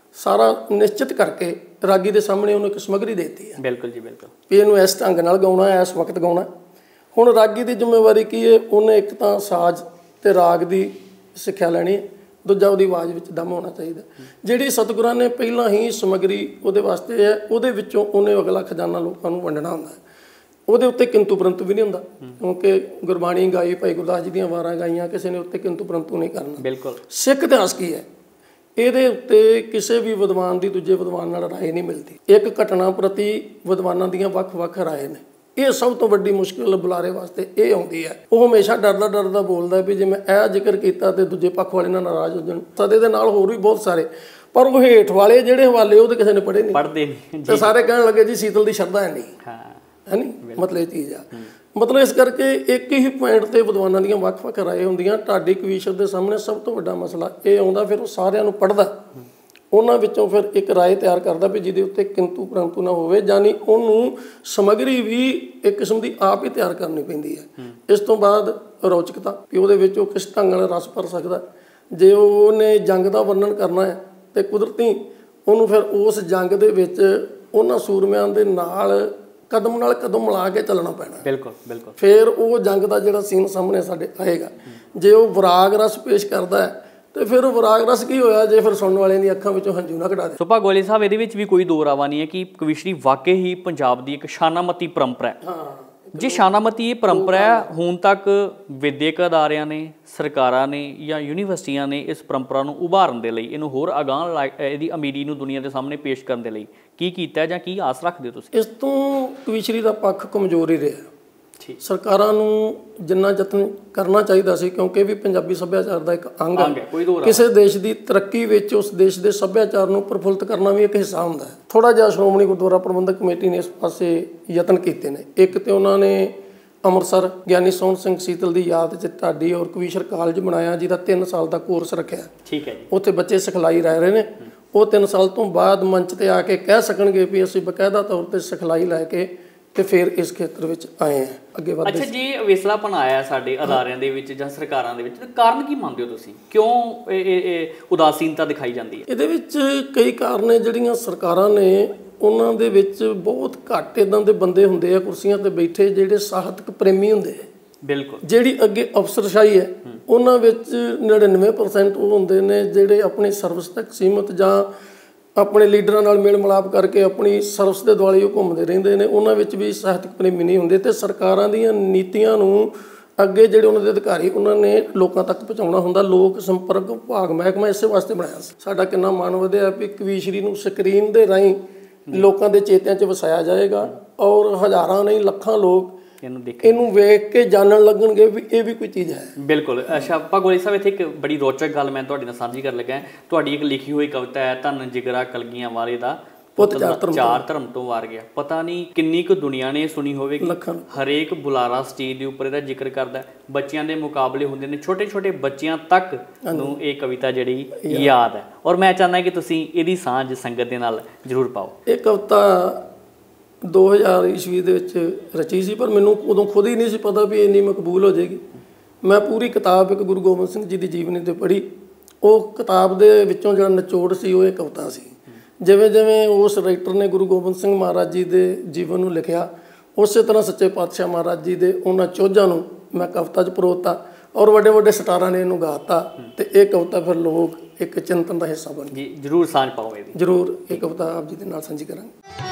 S4: ਸਾਰਾ ਨਿਸ਼ਚਿਤ ਕਰਕੇ ਰਾਗੀ ਦੇ ਸਾਹਮਣੇ ਉਹਨੂੰ ਇੱਕ ਸਮੱਗਰੀ ਦੇ ਦਿੱਤੀ ਹੈ
S1: ਬਿਲਕੁਲ ਜੀ, ਬਿਲਕੁਲ
S4: ਵੀ ਇਹਨੂੰ ਇਸ ਢੰਗ ਨਾਲ ਗਾਉਣਾ ਹੈ, ਇਸ ਵਕਤ ਗਾਉਣਾ। ਹੁਣ ਰਾਗੀ ਦੀ ਜ਼ਿੰਮੇਵਾਰੀ ਕੀ ਹੈ? ਉਹਨੇ ਇੱਕ ਤਾਂ ਸਾਜ਼ ਤੇ ਰਾਗ ਦੀ ਸਿੱਖਿਆ ਲੈਣੀ ਹੈ, ਦੂਜਾ ਉਹਦੀ ਆਵਾਜ਼ ਵਿੱਚ ਦਮ ਹੋਣਾ ਚਾਹੀਦਾ। ਜਿਹੜੀ ਸਤਿਗੁਰਾਂ ਨੇ ਪਹਿਲਾਂ ਹੀ ਸਮੱਗਰੀ ਉਹਦੇ ਵਾਸਤੇ ਹੈ, ਉਹਦੇ ਵਿੱਚੋਂ ਉਹਨੇ ਅਗਲਾ ਖਜ਼ਾਨਾ ਲੋਕਾਂ ਨੂੰ ਵੰਡਣਾ ਹੁੰਦਾ ਹੈ। ਉਹਦੇ ਉੱਤੇ ਕਿੰਤੂ ਪਰੰਤੂ ਵੀ ਨਹੀਂ ਹੁੰਦਾ, ਕਿਉਂਕਿ ਗੁਰਬਾਣੀ ਗਾਈ ਭਾਈ ਗੁਰਦਾਸ ਜੀ ਦੀਆਂ ਵਾਰਾਂ ਗਾਈਆਂ, ਕਿਸੇ ਨੇ ਉੱਤੇ ਕਿੰਤੂ ਪਰੰਤੂ ਨਹੀਂ ਕਰਨਾ।
S1: ਬਿਲਕੁਲ
S4: ਸਿੱਖ ਇਤਿਹਾਸ ਕੀ ਹੈ? ਇਹਦੇ ਉੱਤੇ ਕਿਸੇ ਵੀ ਵਿਦਵਾਨ ਦੀ ਦੂਜੇ ਵਿਦਵਾਨ ਨਾਲ ਰਾਏ ਨਹੀਂ ਮਿਲਦੀ। ਇੱਕ ਘਟਨਾ ਪ੍ਰਤੀ ਵਿਦਵਾਨਾਂ ਦੀਆਂ ਵੱਖ-ਵੱਖ ਰਾਏ ਨੇ। ਇਹ ਸਭ ਤੋਂ ਵੱਡੀ ਮੁਸ਼ਕਿਲ ਬੁਲਾਰੇ ਵਾਸਤੇ ਇਹ ਆਉਂਦੀ ਹੈ। ਉਹ ਹਮੇਸ਼ਾ ਡਰਦਾ ਬੋਲਦਾ ਵੀ ਜੇ ਮੈਂ ਇਹ ਜ਼ਿਕਰ ਕੀਤਾ ਤੇ ਦੂਜੇ ਪੱਖ ਵਾਲੇ ਨਾਲ ਨਾਰਾਜ਼ ਹੋ ਜਾਣ। ਸਦੇ ਦੇ ਨਾਲ ਹੋਰ ਵੀ ਬਹੁਤ ਸਾਰੇ, ਪਰ ਉਹ ਹੇਠ ਵਾਲੇ ਜਿਹੜੇ ਹਵਾਲੇ ਉਹ ਤਾਂ ਕਿਸੇ ਨੇ ਪੜ੍ਹੇ ਨਹੀਂ,
S1: ਪੜ੍ਹਦੇ ਨਹੀਂ
S4: ਤੇ ਸਾਰੇ ਕਹਿਣ ਲੱਗੇ ਜੀ ਸੀਤਲ ਦੀ ਸ਼ਰਧਾ ਹੈ ਨਹੀਂ, ਹੈ ਨਹੀਂ, ਮਤਲਬ ਇਹ ਚੀਜ਼ ਆ। ਮਤਲਬ ਇਸ ਕਰਕੇ ਇੱਕ ਹੀ ਪੁਆਇੰਟ ਤੇ ਵਿਦਵਾਨਾਂ ਦੀਆਂ ਵੱਖ-ਵੱਖ ਰਾਏ ਹੁੰਦੀਆਂ। ਢਾਡੀ ਕਵੀਸ਼ਰ ਦੇ ਸਾਹਮਣੇ ਸਭ ਤੋਂ ਵੱਡਾ ਮਸਲਾ ਇਹ ਆਉਂਦਾ, ਫਿਰ ਉਹ ਸਾਰਿਆਂ ਨੂੰ ਪੜ੍ਹਦਾ, ਉਹਨਾਂ ਵਿੱਚੋਂ ਫਿਰ ਇੱਕ ਰਾਏ ਤਿਆਰ ਕਰਦਾ ਵੀ ਜਿਹਦੇ ਉੱਤੇ ਕਿੰਤੂ ਪਰੰਤੂ ਨਾ ਹੋਵੇ, ਯਾਨੀ ਉਹਨੂੰ ਸਮੱਗਰੀ ਵੀ ਇੱਕ ਕਿਸਮ ਦੀ ਆਪ ਹੀ ਤਿਆਰ ਕਰਨੀ ਪੈਂਦੀ ਹੈ। ਇਸ ਤੋਂ ਬਾਅਦ ਰੌਚਕਤਾ, ਕਿ ਉਹਦੇ ਵਿੱਚ ਉਹ ਕਿਸ ਢੰਗ ਨਾਲ ਰਸ ਭਰ ਸਕਦਾ। ਜੇ ਉਹਨੇ ਜੰਗ ਦਾ ਵਰਣਨ ਕਰਨਾ ਹੈ ਤੇ ਕੁਦਰਤੀ ਉਹਨੂੰ ਫਿਰ ਉਸ ਜੰਗ ਦੇ ਵਿੱਚ ਉਹਨਾਂ ਸੂਰਮਿਆਂ ਦੇ ਨਾਲ ਕਦਮ ਨਾਲ ਕਦਮ ਮਿਲਾ ਕੇ ਚੱਲਣਾ ਪੈਣਾ।
S1: ਬਿਲਕੁਲ ਬਿਲਕੁਲ।
S4: ਫਿਰ ਉਹ ਜੰਗ ਦਾ ਜਿਹੜਾ ਸੀਨ ਸਾਹਮਣੇ ਸਾਡੇ ਆਏਗਾ। ਜੇ ਉਹ ਵਿਰਾਗ ਰਸ ਪੇਸ਼ ਕਰਦਾ ਹੈ ਤੇ ਫਿਰ ਉਹ ਵਿਰਾਗ ਰਸ ਕੀ ਹੋਇਆ ਜੇ ਫਿਰ ਸੁਣਨ ਵਾਲਿਆਂ ਦੀਆਂ ਅੱਖਾਂ ਵਿੱਚੋਂ ਹੰਝੂ ਨਾ ਕਢਾ ਦੇ।
S1: ਸੁਭਾ ਗੋਇਲ ਸਾਹਿਬ, ਇਹਦੇ ਵਿੱਚ ਵੀ ਕੋਈ ਦੋ ਰਾਵਾ ਨਹੀਂ ਹੈ ਕਿ ਕਵੀਸ਼ਰੀ ਵਾਕਈ ਹੀ ਪੰਜਾਬ ਦੀ ਇੱਕ ਸ਼ਾਨਾਮਤੀ ਪਰੰਪਰਾ ਹੈ।
S4: ਹਾਂ,
S1: ਜੇ ਸ਼ਾਨਾਮਤੀ ਇਹ ਪਰੰਪਰਾ ਹੈ, ਹੁਣ ਤੱਕ ਵਿਦਿਅਕ ਅਦਾਰਿਆਂ ਨੇ, ਸਰਕਾਰਾਂ ਨੇ ਜਾਂ ਯੂਨੀਵਰਸਿਟੀਆਂ ਨੇ ਇਸ ਪਰੰਪਰਾ ਨੂੰ ਉਭਾਰਨ ਦੇ ਲਈ, ਇਹਨੂੰ ਹੋਰ ਅਗਾਂਹ ਇਹਦੀ ਅਮੀਰੀ ਨੂੰ ਦੁਨੀਆ ਦੇ ਸਾਹਮਣੇ ਪੇਸ਼ ਕਰਨ ਦੇ ਲਈ ਕੀ ਕੀਤਾ ਜਾਂ ਕੀ ਆਸ ਰੱਖਦੇ ਹੋ ਤੁਸੀਂ?
S4: ਇਸ ਤੋਂ ਕਵੀਸ਼ਰੀ ਦਾ ਪੱਖ ਕਮਜ਼ੋਰ ਹੀ ਰਿਹਾ। ਸਰਕਾਰਾਂ ਨੂੰ ਜਿੰਨਾ ਯਤਨ ਕਰਨਾ ਚਾਹੀਦਾ ਸੀ, ਕਿਉਂਕਿ ਇਹ ਵੀ ਪੰਜਾਬੀ ਸੱਭਿਆਚਾਰ ਦਾ ਇੱਕ ਅੰਗ ਹੈ। ਕਿਸੇ ਦੇਸ਼ ਦੀ ਤਰੱਕੀ ਵਿੱਚ ਉਸ ਦੇਸ਼ ਦੇ ਸੱਭਿਆਚਾਰ ਨੂੰ ਪ੍ਰਫੁੱਲਤ ਕਰਨਾ ਵੀ ਇੱਕ ਹਿੱਸਾ ਹੁੰਦਾ ਹੈ। ਥੋੜ੍ਹਾ ਜਿਹਾ ਸ਼੍ਰੋਮਣੀ ਗੁਰਦੁਆਰਾ ਪ੍ਰਬੰਧਕ ਕਮੇਟੀ ਨੇ ਇਸ ਪਾਸੇ ਯਤਨ ਕੀਤੇ ਨੇ। ਇੱਕ ਤੇ ਉਹਨਾਂ ਨੇ ਅੰਮ੍ਰਿਤਸਰ ਗਿਆਨੀ ਸੋਹਣ ਸਿੰਘ ਸੀਤਲ ਦੀ ਯਾਦ 'ਚ ਢਾਡੀ ਔਰ ਕਵੀਸ਼ਰ ਕਾਲਜ ਬਣਾਇਆ, ਜਿਹਦਾ 3 ਸਾਲ ਦਾ ਕੋਰਸ ਰੱਖਿਆ।
S1: ਠੀਕ ਹੈ ਜੀ।
S4: ਉੱਥੇ ਬੱਚੇ ਸਿਖਲਾਈ ਲੈ ਰਹੇ ਨੇ। ਉਹ 3 ਸਾਲ ਤੋਂ ਬਾਅਦ ਮੰਚ ਤੇ ਆ ਕੇ ਕਹਿ ਸਕਣਗੇ ਵੀ ਅਸੀਂ ਬਕਾਇਦਾ ਤੌਰ ਤੇ ਸਿਖਲਾਈ ਲੈ ਕੇ ਤੇ ਫਿਰ ਇਸ ਖੇਤਰ ਵਿੱਚ ਆਏ ਆ, ਅੱਗੇ ਵਧਦੇ।
S1: ਅੱਛਾ ਜੀ, ਵਿਸਲਾਪਨ ਆਇਆ ਸਾਡੇ ਅਦਾਰਿਆਂ ਦੇ ਵਿੱਚ ਜਾਂ ਸਰਕਾਰਾਂ ਦੇ ਵਿੱਚ, ਕਾਰਨ ਕੀ ਮੰਨਦੇ ਹੋ ਤੁਸੀਂ? ਕਿਉਂ ਇਹ ਉਦਾਸੀਨਤਾ ਦਿਖਾਈ ਜਾਂਦੀ ਹੈ? ਇਹਦੇ
S4: ਵਿੱਚ ਕਈ ਕਾਰਨ ਨੇ। ਜਿਹੜੀਆਂ ਸਰਕਾਰਾਂ ਨੇ ਉਹਨਾਂ ਦੇ ਵਿੱਚ ਬਹੁਤ ਘੱਟ ਇੱਦਾਂ ਦੇ ਬੰਦੇ ਹੁੰਦੇ ਆ ਕੁਰਸੀਆਂ ਤੇ ਬੈਠੇ ਜਿਹੜੇ ਸਾਹਿਤਕ ਪ੍ਰੇਮੀ ਹੁੰਦੇ ਆ।
S1: ਬਿਲਕੁਲ।
S4: ਜਿਹੜੀ ਅੱਗੇ ਅਫਸਰਸ਼ਾਹੀ ਹੈ ਉਹਨਾਂ ਵਿੱਚ 99% ਉਹ ਹੁੰਦੇ ਨੇ ਜਿਹੜੇ ਆਪਣੀ ਸਰਵਿਸ ਤੱਕ ਸੀਮਤ ਜਾਂ ਆਪਣੇ ਲੀਡਰਾਂ ਨਾਲ ਮੇਲ ਮਿਲਾਪ ਕਰਕੇ ਆਪਣੀ ਸਰਵਿਸ ਦੇ ਦੁਆਲੇ ਉਹ ਘੁੰਮਦੇ ਰਹਿੰਦੇ ਨੇ। ਉਹਨਾਂ ਵਿੱਚ ਵੀ ਸਾਹਿਤਕ ਪ੍ਰੇਮੀ ਨਹੀਂ ਹੁੰਦੇ। ਤੇ ਸਰਕਾਰਾਂ ਦੀਆਂ ਨੀਤੀਆਂ ਨੂੰ ਅੱਗੇ ਜਿਹੜੇ ਉਹਨਾਂ ਦੇ ਅਧਿਕਾਰੀ ਉਹਨਾਂ ਨੇ ਲੋਕਾਂ ਤੱਕ ਪਹੁੰਚਾਉਣਾ ਹੁੰਦਾ। ਲੋਕ ਸੰਪਰਕ ਵਿਭਾਗ ਮਹਿਕਮਾ ਇਸੇ ਵਾਸਤੇ ਬਣਾਇਆ ਸੀ। ਸਾਡਾ ਕਿੰਨਾ ਮਾਣ ਵਧਿਆ ਵੀ ਕਵੀਸ਼ਰੀ ਨੂੰ ਸਕਰੀਨ ਦੇ ਰਾਹੀਂ ਲੋਕਾਂ ਦੇ ਚੇਤਿਆਂ 'ਚ ਵਸਾਇਆ ਜਾਏਗਾ ਔਰ ਹਜ਼ਾਰਾਂ ਨਹੀਂ ਲੱਖਾਂ ਲੋਕ ਇਹਨੂੰ ਵੇਖ ਕੇ ਜਾਣਨ ਲੱਗਣਗੇ ਵੀ ਇਹ ਵੀ ਕੋਈ ਚੀਜ਼ ਹੈ।
S1: ਬਿਲਕੁਲ। ਅੱਛਾ ਆਪਾਂ ਗੋਇਲ ਸਾਹਿਬ, ਇੱਥੇ ਇੱਕ ਬੜੀ ਰੋਚਕ ਗੱਲ ਮੈਂ ਤੁਹਾਡੇ ਨਾਲ ਸਾਂਝੀ ਕਰਨ ਲੱਗਾ। ਤੁਹਾਡੀ ਇੱਕ ਲਿਖੀ ਹੋਈ ਕਵਿਤਾ ਹੈ, ਧੰਨ ਜਿਗਰਾ ਕਲਗੀਆਂ ਵਾਲੇ ਦਾ ਪੁੱਤ ਚਾਰ ਧਰਮ ਤੋਂ ਵਾਰ ਗਿਆ। ਪਤਾ ਨਹੀਂ ਕਿੰਨੀ ਕੁ ਦੁਨੀਆ ਨੇ ਸੁਣੀ ਹੋਵੇਗੀ। ਹਰੇਕ ਬੁਲਾਰਾ ਸਟੇਜ ਦੇ ਉੱਪਰ ਇਹਦਾ ਜ਼ਿਕਰ ਕਰਦਾ। ਬੱਚਿਆਂ ਦੇ ਮੁਕਾਬਲੇ ਹੁੰਦੇ ਨੇ, ਛੋਟੇ ਛੋਟੇ ਬੱਚਿਆਂ ਤੱਕ ਨੂੰ ਇਹ ਕਵਿਤਾ ਜਿਹੜੀ ਯਾਦ ਹੈ। ਔਰ ਮੈਂ ਚਾਹੁੰਦਾ ਕਿ ਤੁਸੀਂ ਇਹਦੀ ਸਾਂਝ ਸੰਗਤ ਦੇ ਨਾਲ ਜ਼ਰੂਰ ਪਾਓ।
S4: ਇਹ ਕਵਿਤਾ 2000 ਈਸਵੀ ਦੇ ਵਿੱਚ ਰਚੀ ਸੀ, ਪਰ ਮੈਨੂੰ ਉਦੋਂ ਖੁਦ ਹੀ ਨਹੀਂ ਸੀ ਪਤਾ ਵੀ ਇੰਨੀ ਮਕਬੂਲ ਹੋ ਜਾਏਗੀ। ਮੈਂ ਪੂਰੀ ਕਿਤਾਬ ਇੱਕ ਗੁਰੂ ਗੋਬਿੰਦ ਸਿੰਘ ਜੀ ਦੀ ਜੀਵਨੀ 'ਤੇ ਪੜ੍ਹੀ। ਉਹ ਕਿਤਾਬ ਦੇ ਵਿੱਚੋਂ ਜਿਹੜਾ ਨਿਚੋੜ ਸੀ ਉਹ ਇਹ ਕਵਿਤਾ ਸੀ। ਜਿਵੇਂ ਜਿਵੇਂ ਉਸ ਰਾਈਟਰ ਨੇ ਗੁਰੂ ਗੋਬਿੰਦ ਸਿੰਘ ਮਹਾਰਾਜ ਜੀ ਦੇ ਜੀਵਨ ਨੂੰ ਲਿਖਿਆ, ਉਸੇ ਤਰ੍ਹਾਂ ਸੱਚੇ ਪਾਤਸ਼ਾਹ ਮਹਾਰਾਜ ਜੀ ਦੇ ਉਹਨਾਂ ਚੋਝਾਂ ਨੂੰ ਮੈਂ ਕਵਿਤਾ 'ਚ ਪਰੋਤਾ ਔਰ ਵੱਡੇ ਵੱਡੇ ਸਟਾਰਾਂ ਨੇ ਇਹਨੂੰ ਗਾਤਾ। ਤੇ ਇਹ ਕਵਿਤਾ ਫਿਰ ਲੋਕ ਇੱਕ ਚਿੰਤਨ ਦਾ ਹਿੱਸਾ ਬਣ ਗਈ।
S1: ਜ਼ਰੂਰ ਸਾਂਝ ਪਾਓ ਇਹਦੀ।
S4: ਜ਼ਰੂਰ ਇਹ ਕਵਿਤਾ ਆਪ ਜੀ ਦੇ ਨਾਲ ਸਾਂਝੀ ਕਰਾਂਗੇ।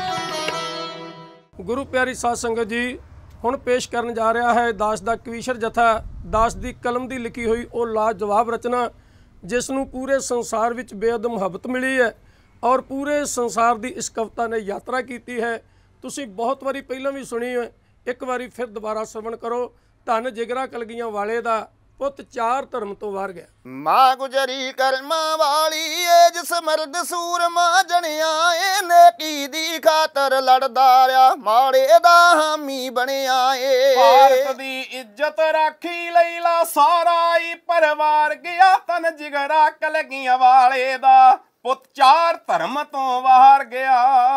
S4: ਗੁਰੂ ਪਿਆਰੀ ਸਾਧ ਸੰਗਤ ਜੀ, ਹੁਣ ਪੇਸ਼ ਕਰਨ ਜਾ ਰਿਹਾ ਹੈ ਦਾਸ ਦਾ ਕਵੀਸ਼ਰ ਜਥਾ। ਦਾਸ ਦੀ ਕਲਮ ਦੀ ਲਿਖੀ ਹੋਈ ਉਹ ਲਾਜਵਾਬ ਰਚਨਾ ਜਿਸ ਨੂੰ ਪੂਰੇ ਸੰਸਾਰ ਵਿੱਚ ਬੇਅਦ ਮੁਹੱਬਤ ਮਿਲੀ ਹੈ ਔਰ ਪੂਰੇ ਸੰਸਾਰ ਦੀ ਇਸ ਕਵਿਤਾ ਨੇ ਯਾਤਰਾ ਕੀਤੀ ਹੈ। ਤੁਸੀਂ ਬਹੁਤ ਵਾਰੀ ਪਹਿਲਾਂ ਵੀ ਸੁਣੀ ਹੈ, ਇੱਕ ਵਾਰੀ ਫਿਰ ਦੁਬਾਰਾ ਸਰਵਣ ਕਰੋ। ਧੰਨ ਜਿਗਰਾ ਕਲਗੀਆਂ ਵਾਲੇ ਦਾ ਪੁੱਤ ਚਾਰ ਧਰਮ ਤੋਂ ਵਾਰ ਗਿਆ।
S2: ਮਾਂ ਗੁਜਰੀ ਕਰਮਾਂ ਵਾਲੀ ਏ ਜਿਸ ਮਰਦ ਸੂਰਮਾ ਜਣਿਆ ਏ, ਨੇਕੀ ਦੀ ਖਾਤਰ ਲੜਦਾ ਰਿਆ ਮਾੜੇ ਦਾ ਹਾਮੀ ਬਣਿਆ ਏ।
S3: ਭਾਰਤ ਦੀ ਇੱਜ਼ਤ ਰਾਖੀ ਲਈ ਲਾ ਸਾਰਾ ਹੀ ਪਰਿਵਾਰ ਗਿਆ, ਧੰਨ ਜਿਗਰਾ ਕਲਗੀਆਂ ਵਾਲੇ ਦਾ ਪੁੱਤ ਚਾਰ ਧਰਮ ਤੋਂ ਵਾਰ ਗਿਆ।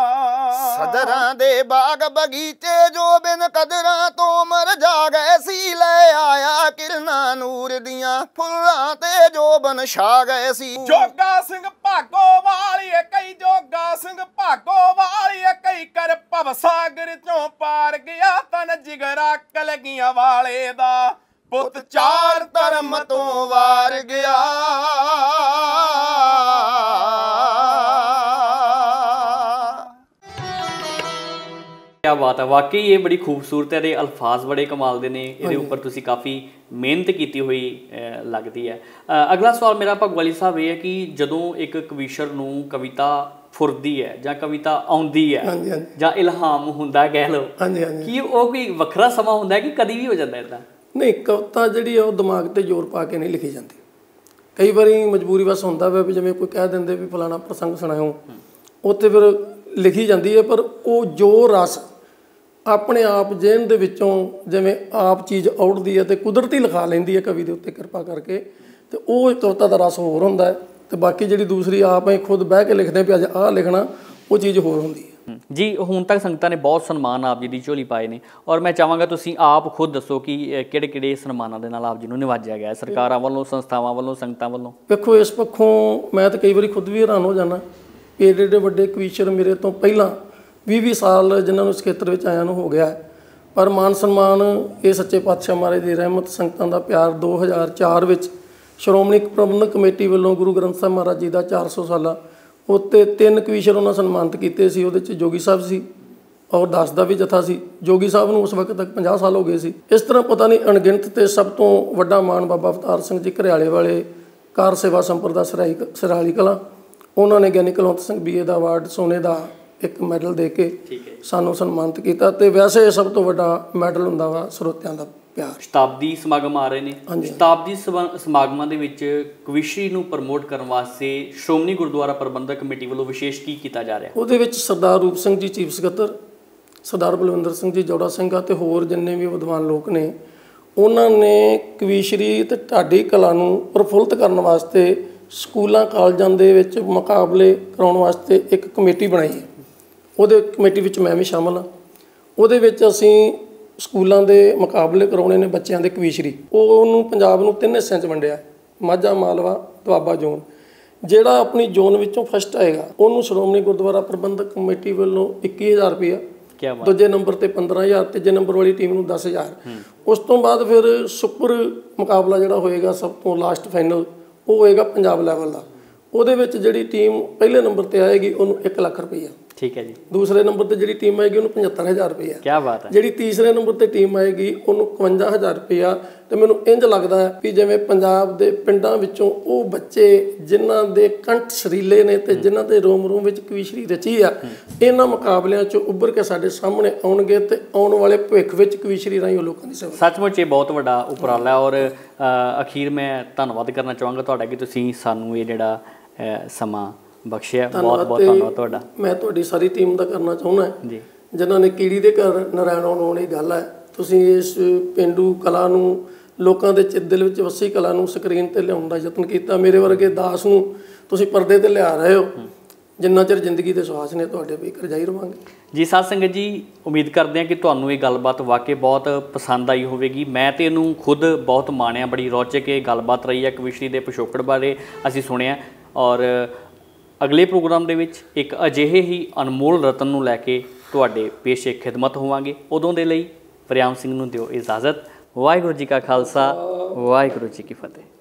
S2: ਸਦਰਾਂ ਦੇ ਬਾਗ ਬਗੀਚੇ ਜੋ ਬਿਨ ਕਦਰਾਂ ਤੋਂ ਮਰ ਜਾ ਗਏ ਸੀ, ਲੈ ਆਇਆ ਕਿਰਨਾਂ ਨੂਰ ਦੀਆਂ ਫੁੱਲਾਂ ਤੇ ਜੋਬਨ ਛਾ ਗਏ ਸੀ।
S3: ਜੋਗਾ ਸਿੰਘ ਭਾਗੋ ਵਾਲੀਏ ਕਈ ਜੋਗਾ ਸਿੰਘ ਭਾਗੋ ਵਾਲੀਏ ਕਈ ਕਰ ਭਵ ਸਾਗਰ ਚੋਂ ਪਾਰ ਗਿਆ ਤਨ ਜਿਗਰਾ ਕਲਗੀਆਂ ਵਾਲੇ ਦਾ ਪੁੱਤ ਚਾਰ ਧਰਮ ਤੋਂ ਵਾਰ ਗਿਆ।
S1: क्या बात है, वाकई ये बड़ी खूबसूरत है, अल्फाज बड़े कमाल ਦੇ ਨੇ ਇਹਦੇ ਉੱਪਰ ਤੁਸੀਂ ਕਾਫੀ ਮਿਹਨਤ ਕੀਤੀ ਹੋਈ ਲੱਗਦੀ ਹੈ। ਅਗਲਾ ਸਵਾਲ ਮੇਰਾ ਭਗਵਾਲੀ ਸਾਹਿਬ ਇਹ ਹੈ ਕਿ ਜਦੋਂ ਇੱਕ ਕਵੀਸ਼ਰ ਨੂੰ ਕਵਿਤਾ ਫੁਰਦੀ ਹੈ ਜਾਂ ਕਵਿਤਾ ਆਉਂਦੀ ਹੈ ਜਾਂ ਇਲਹਾਮ ਹੁੰਦਾ ਕਹਿ ਲਓ, ਕੀ ਉਹ ਕੋਈ ਵੱਖਰਾ ਸਮਾਂ ਹੁੰਦਾ ਹੈ ਕਿ ਕਦੀ ਵੀ ਹੋ ਜਾਂਦਾ ਇੱਦਾਂ?
S4: ਨਹੀਂ, ਕਵਿਤਾ ਜਿਹੜੀ ਆ ਉਹ ਦਿਮਾਗ ਤੇ ਜ਼ੋਰ ਪਾ ਕੇ ਨਹੀਂ ਲਿਖੀ ਜਾਂਦੀ। ਕਈ ਵਾਰੀ ਮਜਬੂਰੀ ਬਸ ਹੁੰਦਾ ਵਾ ਵੀ ਜਿਵੇਂ ਕੋਈ ਕਹਿ ਦਿੰਦੇ ਵੀ ਫਲਾਣਾ ਪ੍ਰਸੰਗ ਸੁਣਾਓ, ਉੱਥੇ ਫਿਰ ਲਿਖੀ ਜਾਂਦੀ ਹੈ। ਪਰ ਉਹ ਜੋ ਰਸ ਆਪਣੇ ਆਪ ਜਿਹਨ ਦੇ ਵਿੱਚੋਂ ਜਿਵੇਂ ਆਪ ਚੀਜ਼ ਔੜਦੀ ਹੈ ਤੇ ਕੁਦਰਤੀ ਲਿਖਾ ਲੈਂਦੀ ਹੈ ਕਵੀ ਦੇ ਉੱਤੇ ਕਿਰਪਾ ਕਰਕੇ, ਤੇ ਉਹ ਕਵਿਤਾ ਦਾ ਰਸ ਹੋਰ ਹੁੰਦਾ ਹੈ। ਤੇ ਬਾਕੀ ਜਿਹੜੀ ਦੂਸਰੀ ਆਪ ਹੀ ਖੁਦ ਬਹਿ ਕੇ ਲਿਖਦੇ ਵੀ ਅੱਜ ਆਹ ਲਿਖਣਾ, ਉਹ ਚੀਜ਼ ਹੋਰ ਹੁੰਦੀ ਹੈ।
S1: ਜੀ, ਹੁਣ ਤੱਕ ਸੰਗਤਾਂ ਨੇ ਬਹੁਤ ਸਨਮਾਨ ਆਪ ਜੀ ਦੀ ਝੋਲੀ ਪਾਏ ਨੇ, ਔਰ ਮੈਂ ਚਾਹਾਂਗਾ ਤੁਸੀਂ ਆਪ ਖੁਦ ਦੱਸੋ ਕਿ ਕਿਹੜੇ ਕਿਹੜੇ ਸਨਮਾਨਾਂ ਦੇ ਨਾਲ ਆਪ ਜੀ ਨੂੰ ਨਿਵਾਜਿਆ ਗਿਆ, ਸਰਕਾਰਾਂ ਵੱਲੋਂ, ਸੰਸਥਾਵਾਂ ਵੱਲੋਂ, ਸੰਗਤਾਂ ਵੱਲੋਂ?
S4: ਵੇਖੋ, ਇਸ ਪੱਖੋਂ ਮੈਂ ਤਾਂ ਕਈ ਵਾਰੀ ਖੁਦ ਵੀ ਹੈਰਾਨ ਹੋ ਜਾਂਦਾ ਕਿ ਏਡੇ ਏਡੇ ਵੱਡੇ ਕਵੀਸ਼ਰ ਮੇਰੇ ਤੋਂ ਪਹਿਲਾਂ 20-20 ਸਾਲ ਜਿਨ੍ਹਾਂ ਨੂੰ ਇਸ ਖੇਤਰ ਵਿੱਚ ਆਇਆਂ ਨੂੰ ਹੋ ਗਿਆ, ਪਰ ਮਾਨ ਸਨਮਾਨ ਇਹ ਸੱਚੇ ਪਾਤਸ਼ਾਹ ਮਹਾਰਾਜ ਦੀ ਰਹਿਮਤ, ਸੰਗਤਾਂ ਦਾ ਪਿਆਰ 2004 ਵਿੱਚ ਸ਼੍ਰੋਮਣੀ ਪ੍ਰਬੰਧਕ ਕਮੇਟੀ ਵੱਲੋਂ ਗੁਰੂ ਗ੍ਰੰਥ ਸਾਹਿਬ ਮਹਾਰਾਜ ਜੀ ਦਾ 400 ਸਾਲਾ ਉੱਤੇ 3 ਕਵੀਸ਼ਰ ਉਹਨਾਂ ਸਨਮਾਨਿਤ ਕੀਤੇ ਸੀ। ਉਹਦੇ 'ਚ ਜੋਗੀ ਸਾਹਿਬ ਸੀ ਔਰ ਦਾਸ ਦਾ ਵੀ ਜਥਾ ਸੀ। ਜੋਗੀ ਸਾਹਿਬ ਨੂੰ ਉਸ ਵਕਤ ਤੱਕ 50 ਸਾਲ ਹੋ ਗਏ ਸੀ। ਇਸ ਤਰ੍ਹਾਂ ਪਤਾ ਨਹੀਂ ਅਣਗਿਣਤ, ਤੇ ਸਭ ਤੋਂ ਵੱਡਾ ਮਾਣ ਬਾਬਾ ਅਵਤਾਰ ਸਿੰਘ ਜੀ ਘਰਿਆਲੇ ਵਾਲੇ ਕਾਰ ਸੇਵਾ ਸੰਪਰਦਾ ਸਰਾਲੀ ਕਲਾਂ, ਉਹਨਾਂ ਨੇ ਗਿਆਨੀ ਕੁਲਵੰਤ ਸਿੰਘ BA ਦਾ ਅਵਾਰਡ ਸੋਨੇ ਦਾ ਇੱਕ ਮੈਡਲ ਦੇ ਕੇ ਸਾਨੂੰ ਸਨਮਾਨਿਤ ਕੀਤਾ। ਤੇ ਵੈਸੇ ਸਭ ਤੋਂ ਵੱਡਾ ਮੈਡਲ ਹੁੰਦਾ ਵਾ ਸਰੋਤਿਆਂ ਦਾ ਪਿਆਰ।
S1: ਸ਼ਤਾਬਦੀ ਸਮਾਗਮ ਆ ਰਹੇ ਨੇ, ਸ਼ਤਾਬਦੀ ਸਮਾਗਮਾਂ ਦੇ ਵਿੱਚ ਕਵਿਸ਼ਰੀ ਨੂੰ ਪ੍ਰਮੋਟ ਕਰਨ ਵਾਸਤੇ ਸ਼੍ਰੋਮਣੀ ਗੁਰਦੁਆਰਾ ਪ੍ਰਬੰਧਕ ਕਮੇਟੀ ਵੱਲੋਂ ਵਿਸ਼ੇਸ਼ ਕੀ ਕੀਤਾ ਜਾ ਰਿਹਾ? ਉਹਦੇ
S4: ਵਿੱਚ ਸਰਦਾਰ ਰੂਪ ਸਿੰਘ ਜੀ ਚੀਫ ਸਕੱਤਰ, ਸਰਦਾਰ ਬਲਵਿੰਦਰ ਸਿੰਘ ਜੀ ਜੋੜਾ ਸਿੰਘ ਅਤੇ ਹੋਰ ਜਿੰਨੇ ਵੀ ਵਿਦਵਾਨ ਲੋਕ ਨੇ, ਉਹਨਾਂ ਨੇ ਕਵੀਸ਼ਰੀ ਤੇ ਢਾਡੀ ਕਲਾ ਨੂੰ ਪ੍ਰਫੁੱਲਤ ਕਰਨ ਵਾਸਤੇ ਸਕੂਲਾਂ ਕਾਲਜਾਂ ਦੇ ਵਿੱਚ ਮੁਕਾਬਲੇ ਕਰਾਉਣ ਵਾਸਤੇ ਇੱਕ ਕਮੇਟੀ ਬਣਾਈ ਹੈ। ਉਹਦੇ ਕਮੇਟੀ ਵਿੱਚ ਮੈਂ ਵੀ ਸ਼ਾਮਲ ਹਾਂ। ਉਹਦੇ ਵਿੱਚ ਅਸੀਂ ਸਕੂਲਾਂ ਦੇ ਮੁਕਾਬਲੇ ਕਰਾਉਣੇ ਨੇ ਬੱਚਿਆਂ ਦੇ ਕਵੀਸ਼ਰੀ। ਉਹਨੂੰ ਪੰਜਾਬ ਨੂੰ 3 ਹਿੱਸਿਆਂ 'ਚ ਵੰਡਿਆ, ਮਾਝਾ, ਮਾਲਵਾ, ਦੁਆਬਾ ਜ਼ੋਨ। ਜਿਹੜਾ ਆਪਣੀ ਜ਼ੋਨ ਵਿੱਚੋਂ ਫਸਟ ਆਏਗਾ ਉਹਨੂੰ ਸ਼੍ਰੋਮਣੀ ਗੁਰਦੁਆਰਾ ਪ੍ਰਬੰਧਕ ਕਮੇਟੀ ਵੱਲੋਂ 21,000 ਰੁਪਇਆ, ਦੂਜੇ ਨੰਬਰ ਤੇ 15,000, ਤੀਜੇ ਨੰਬਰ ਵਾਲੀ ਟੀਮ ਨੂੰ 10,000। ਉਸ ਤੋਂ ਬਾਅਦ ਫਿਰ ਸੁਪਰ ਮੁਕਾਬਲਾ ਜਿਹੜਾ ਹੋਏਗਾ, ਸਭ ਤੋਂ ਲਾਸਟ ਫਾਈਨਲ, ਉਹ ਹੋਏਗਾ ਪੰਜਾਬ ਲੈਵਲ ਦਾ। ਉਹਦੇ ਵਿੱਚ ਜਿਹੜੀ ਟੀਮ ਪਹਿਲੇ ਨੰਬਰ ਤੇ ਆਏਗੀ ਉਹਨੂੰ 1 ਲੱਖ ਰੁਪਈਆ।
S1: ਠੀਕ ਹੈ ਜੀ।
S4: ਦੂਸਰੇ ਨੰਬਰ ਤੇ ਜਿਹੜੀ ਟੀਮ ਆਏਗੀ ਉਹਨੂੰ 75,000 ਰੁਪਈਆ।
S1: ਕੀ ਬਾਤ ਹੈ।
S4: ਜਿਹੜੀ ਤੀਸਰੇ ਨੰਬਰ ਤੇ ਟੀਮ ਆਏਗੀ ਉਹਨੂੰ 51,000 ਰੁਪਈਆ। ਤੇ ਮੈਨੂੰ ਇੰਜ ਲੱਗਦਾ ਹੈ ਵੀ ਜਿਵੇਂ ਪੰਜਾਬ ਦੇ ਪਿੰਡਾਂ ਵਿੱਚੋਂ ਉਹ ਬੱਚੇ ਜਿਨ੍ਹਾਂ ਦੇ ਕੰਠ ਸਰੀਲੇ ਨੇ ਤੇ ਜਿਨ੍ਹਾਂ ਦੇ ਰੋਮ ਰੋਮ ਵਿੱਚ ਕਵੀਸ਼ਰੀ ਰਚੀ ਆ, ਇਹਨਾਂ ਮੁਕਾਬਲਿਆਂ 'ਚੋਂ ਉੱਭਰ ਕੇ ਸਾਡੇ ਸਾਹਮਣੇ ਆਉਣਗੇ ਤੇ ਆਉਣ ਵਾਲੇ ਭਵਿੱਖ ਵਿੱਚ ਕਵੀਸ਼ਰੀ ਰਾਹੀਂ ਉਹ ਲੋਕਾਂ ਦੀ ਸੇਵਾ।
S1: ਸੱਚਮੁੱਚ ਇਹ ਬਹੁਤ ਵੱਡਾ ਉਪਰਾਲਾ, ਔਰ ਅਖੀਰ ਮੈਂ ਧੰਨਵਾਦ ਕਰਨਾ ਚਾਹਾਂਗਾ ਤੁਹਾਡਾ ਕਿ ਤੁਸੀਂ ਸਾਨੂੰ ਇਹ ਜਿਹੜਾ ਸਮਾਂ ਬਖਸ਼ਿਆ। ਬਹੁਤ ਬਹੁਤ ਧੰਨਵਾਦ ਤੁਹਾਡਾ।
S4: ਮੈਂ ਤੁਹਾਡੀ ਸਾਰੀ ਟੀਮ ਦਾ ਕਰਨਾ ਚਾਹੁੰਦਾ ਜੀ, ਜਿਨ੍ਹਾਂ ਨੇ ਕੀੜੀ ਦੇ ਘਰ ਨਾਰਾਇਣ ਆਉਣ ਇਹ ਗੱਲ ਹੈ। ਤੁਸੀਂ ਇਸ ਪੇਂਡੂ ਕਲਾ ਨੂੰ, ਲੋਕਾਂ ਦੇ ਦਿਲ ਵਿੱਚ ਵਸੀ ਕਲਾ ਨੂੰ ਸਕਰੀਨ ਤੇ ਲਿਆਉਣ ਦਾ ਯਤਨ ਕੀਤਾ। ਮੇਰੇ ਵਰਗੇ ਦਾਸ ਨੂੰ ਤੁਸੀਂ ਪਰਦੇ ਤੇ ਲਿਆ ਰਹੇ ਹੋ। ਜਿੰਨਾ ਚਿਰ ਜ਼ਿੰਦਗੀ ਦੇ ਸਵਾਸ ਨੇ ਤੁਹਾਡੇ ਵੀ ਕਰਜਾਈ ਰਵਾਂਗੇ
S1: ਜੀ। ਸਾਧ ਸੰਗਤ ਜੀ, ਉਮੀਦ ਕਰਦੇ ਹਾਂ ਕਿ ਤੁਹਾਨੂੰ ਇਹ ਗੱਲਬਾਤ ਵਾਕਈ ਬਹੁਤ ਪਸੰਦ ਆਈ ਹੋਵੇਗੀ। ਮੈਂ ਤੇ ਇਹਨੂੰ ਖੁਦ ਬਹੁਤ ਮਾਣਿਆ, ਬੜੀ ਰੌਚਕ ਇਹ ਗੱਲਬਾਤ ਰਹੀ ਹੈ। ਕਵਿਸ਼ਰੀ ਦੇ ਪਿਛੋਕੜ ਬਾਰੇ ਅਸੀਂ ਸੁਣਿਆ, ਔਰ ਅਗਲੇ ਪ੍ਰੋਗਰਾਮ ਦੇ ਵਿੱਚ ਇੱਕ ਅਜਿਹੇ ਹੀ ਅਨਮੋਲ ਰਤਨ ਨੂੰ ਲੈ ਕੇ ਤੁਹਾਡੇ ਪੇਸ਼ੇ ਖਿਦਮਤ ਹੋਵਾਂਗੇ। ਉਦੋਂ ਦੇ ਲਈ ਵਰਿਆਮ ਸਿੰਘ ਨੂੰ ਦਿਓ ਇਜਾਜ਼ਤ। ਵਾਹਿਗੁਰੂ ਜੀ ਕਾ ਖਾਲਸਾ, ਵਾਹਿਗੁਰੂ ਜੀ ਕੀ ਫਤਿਹ।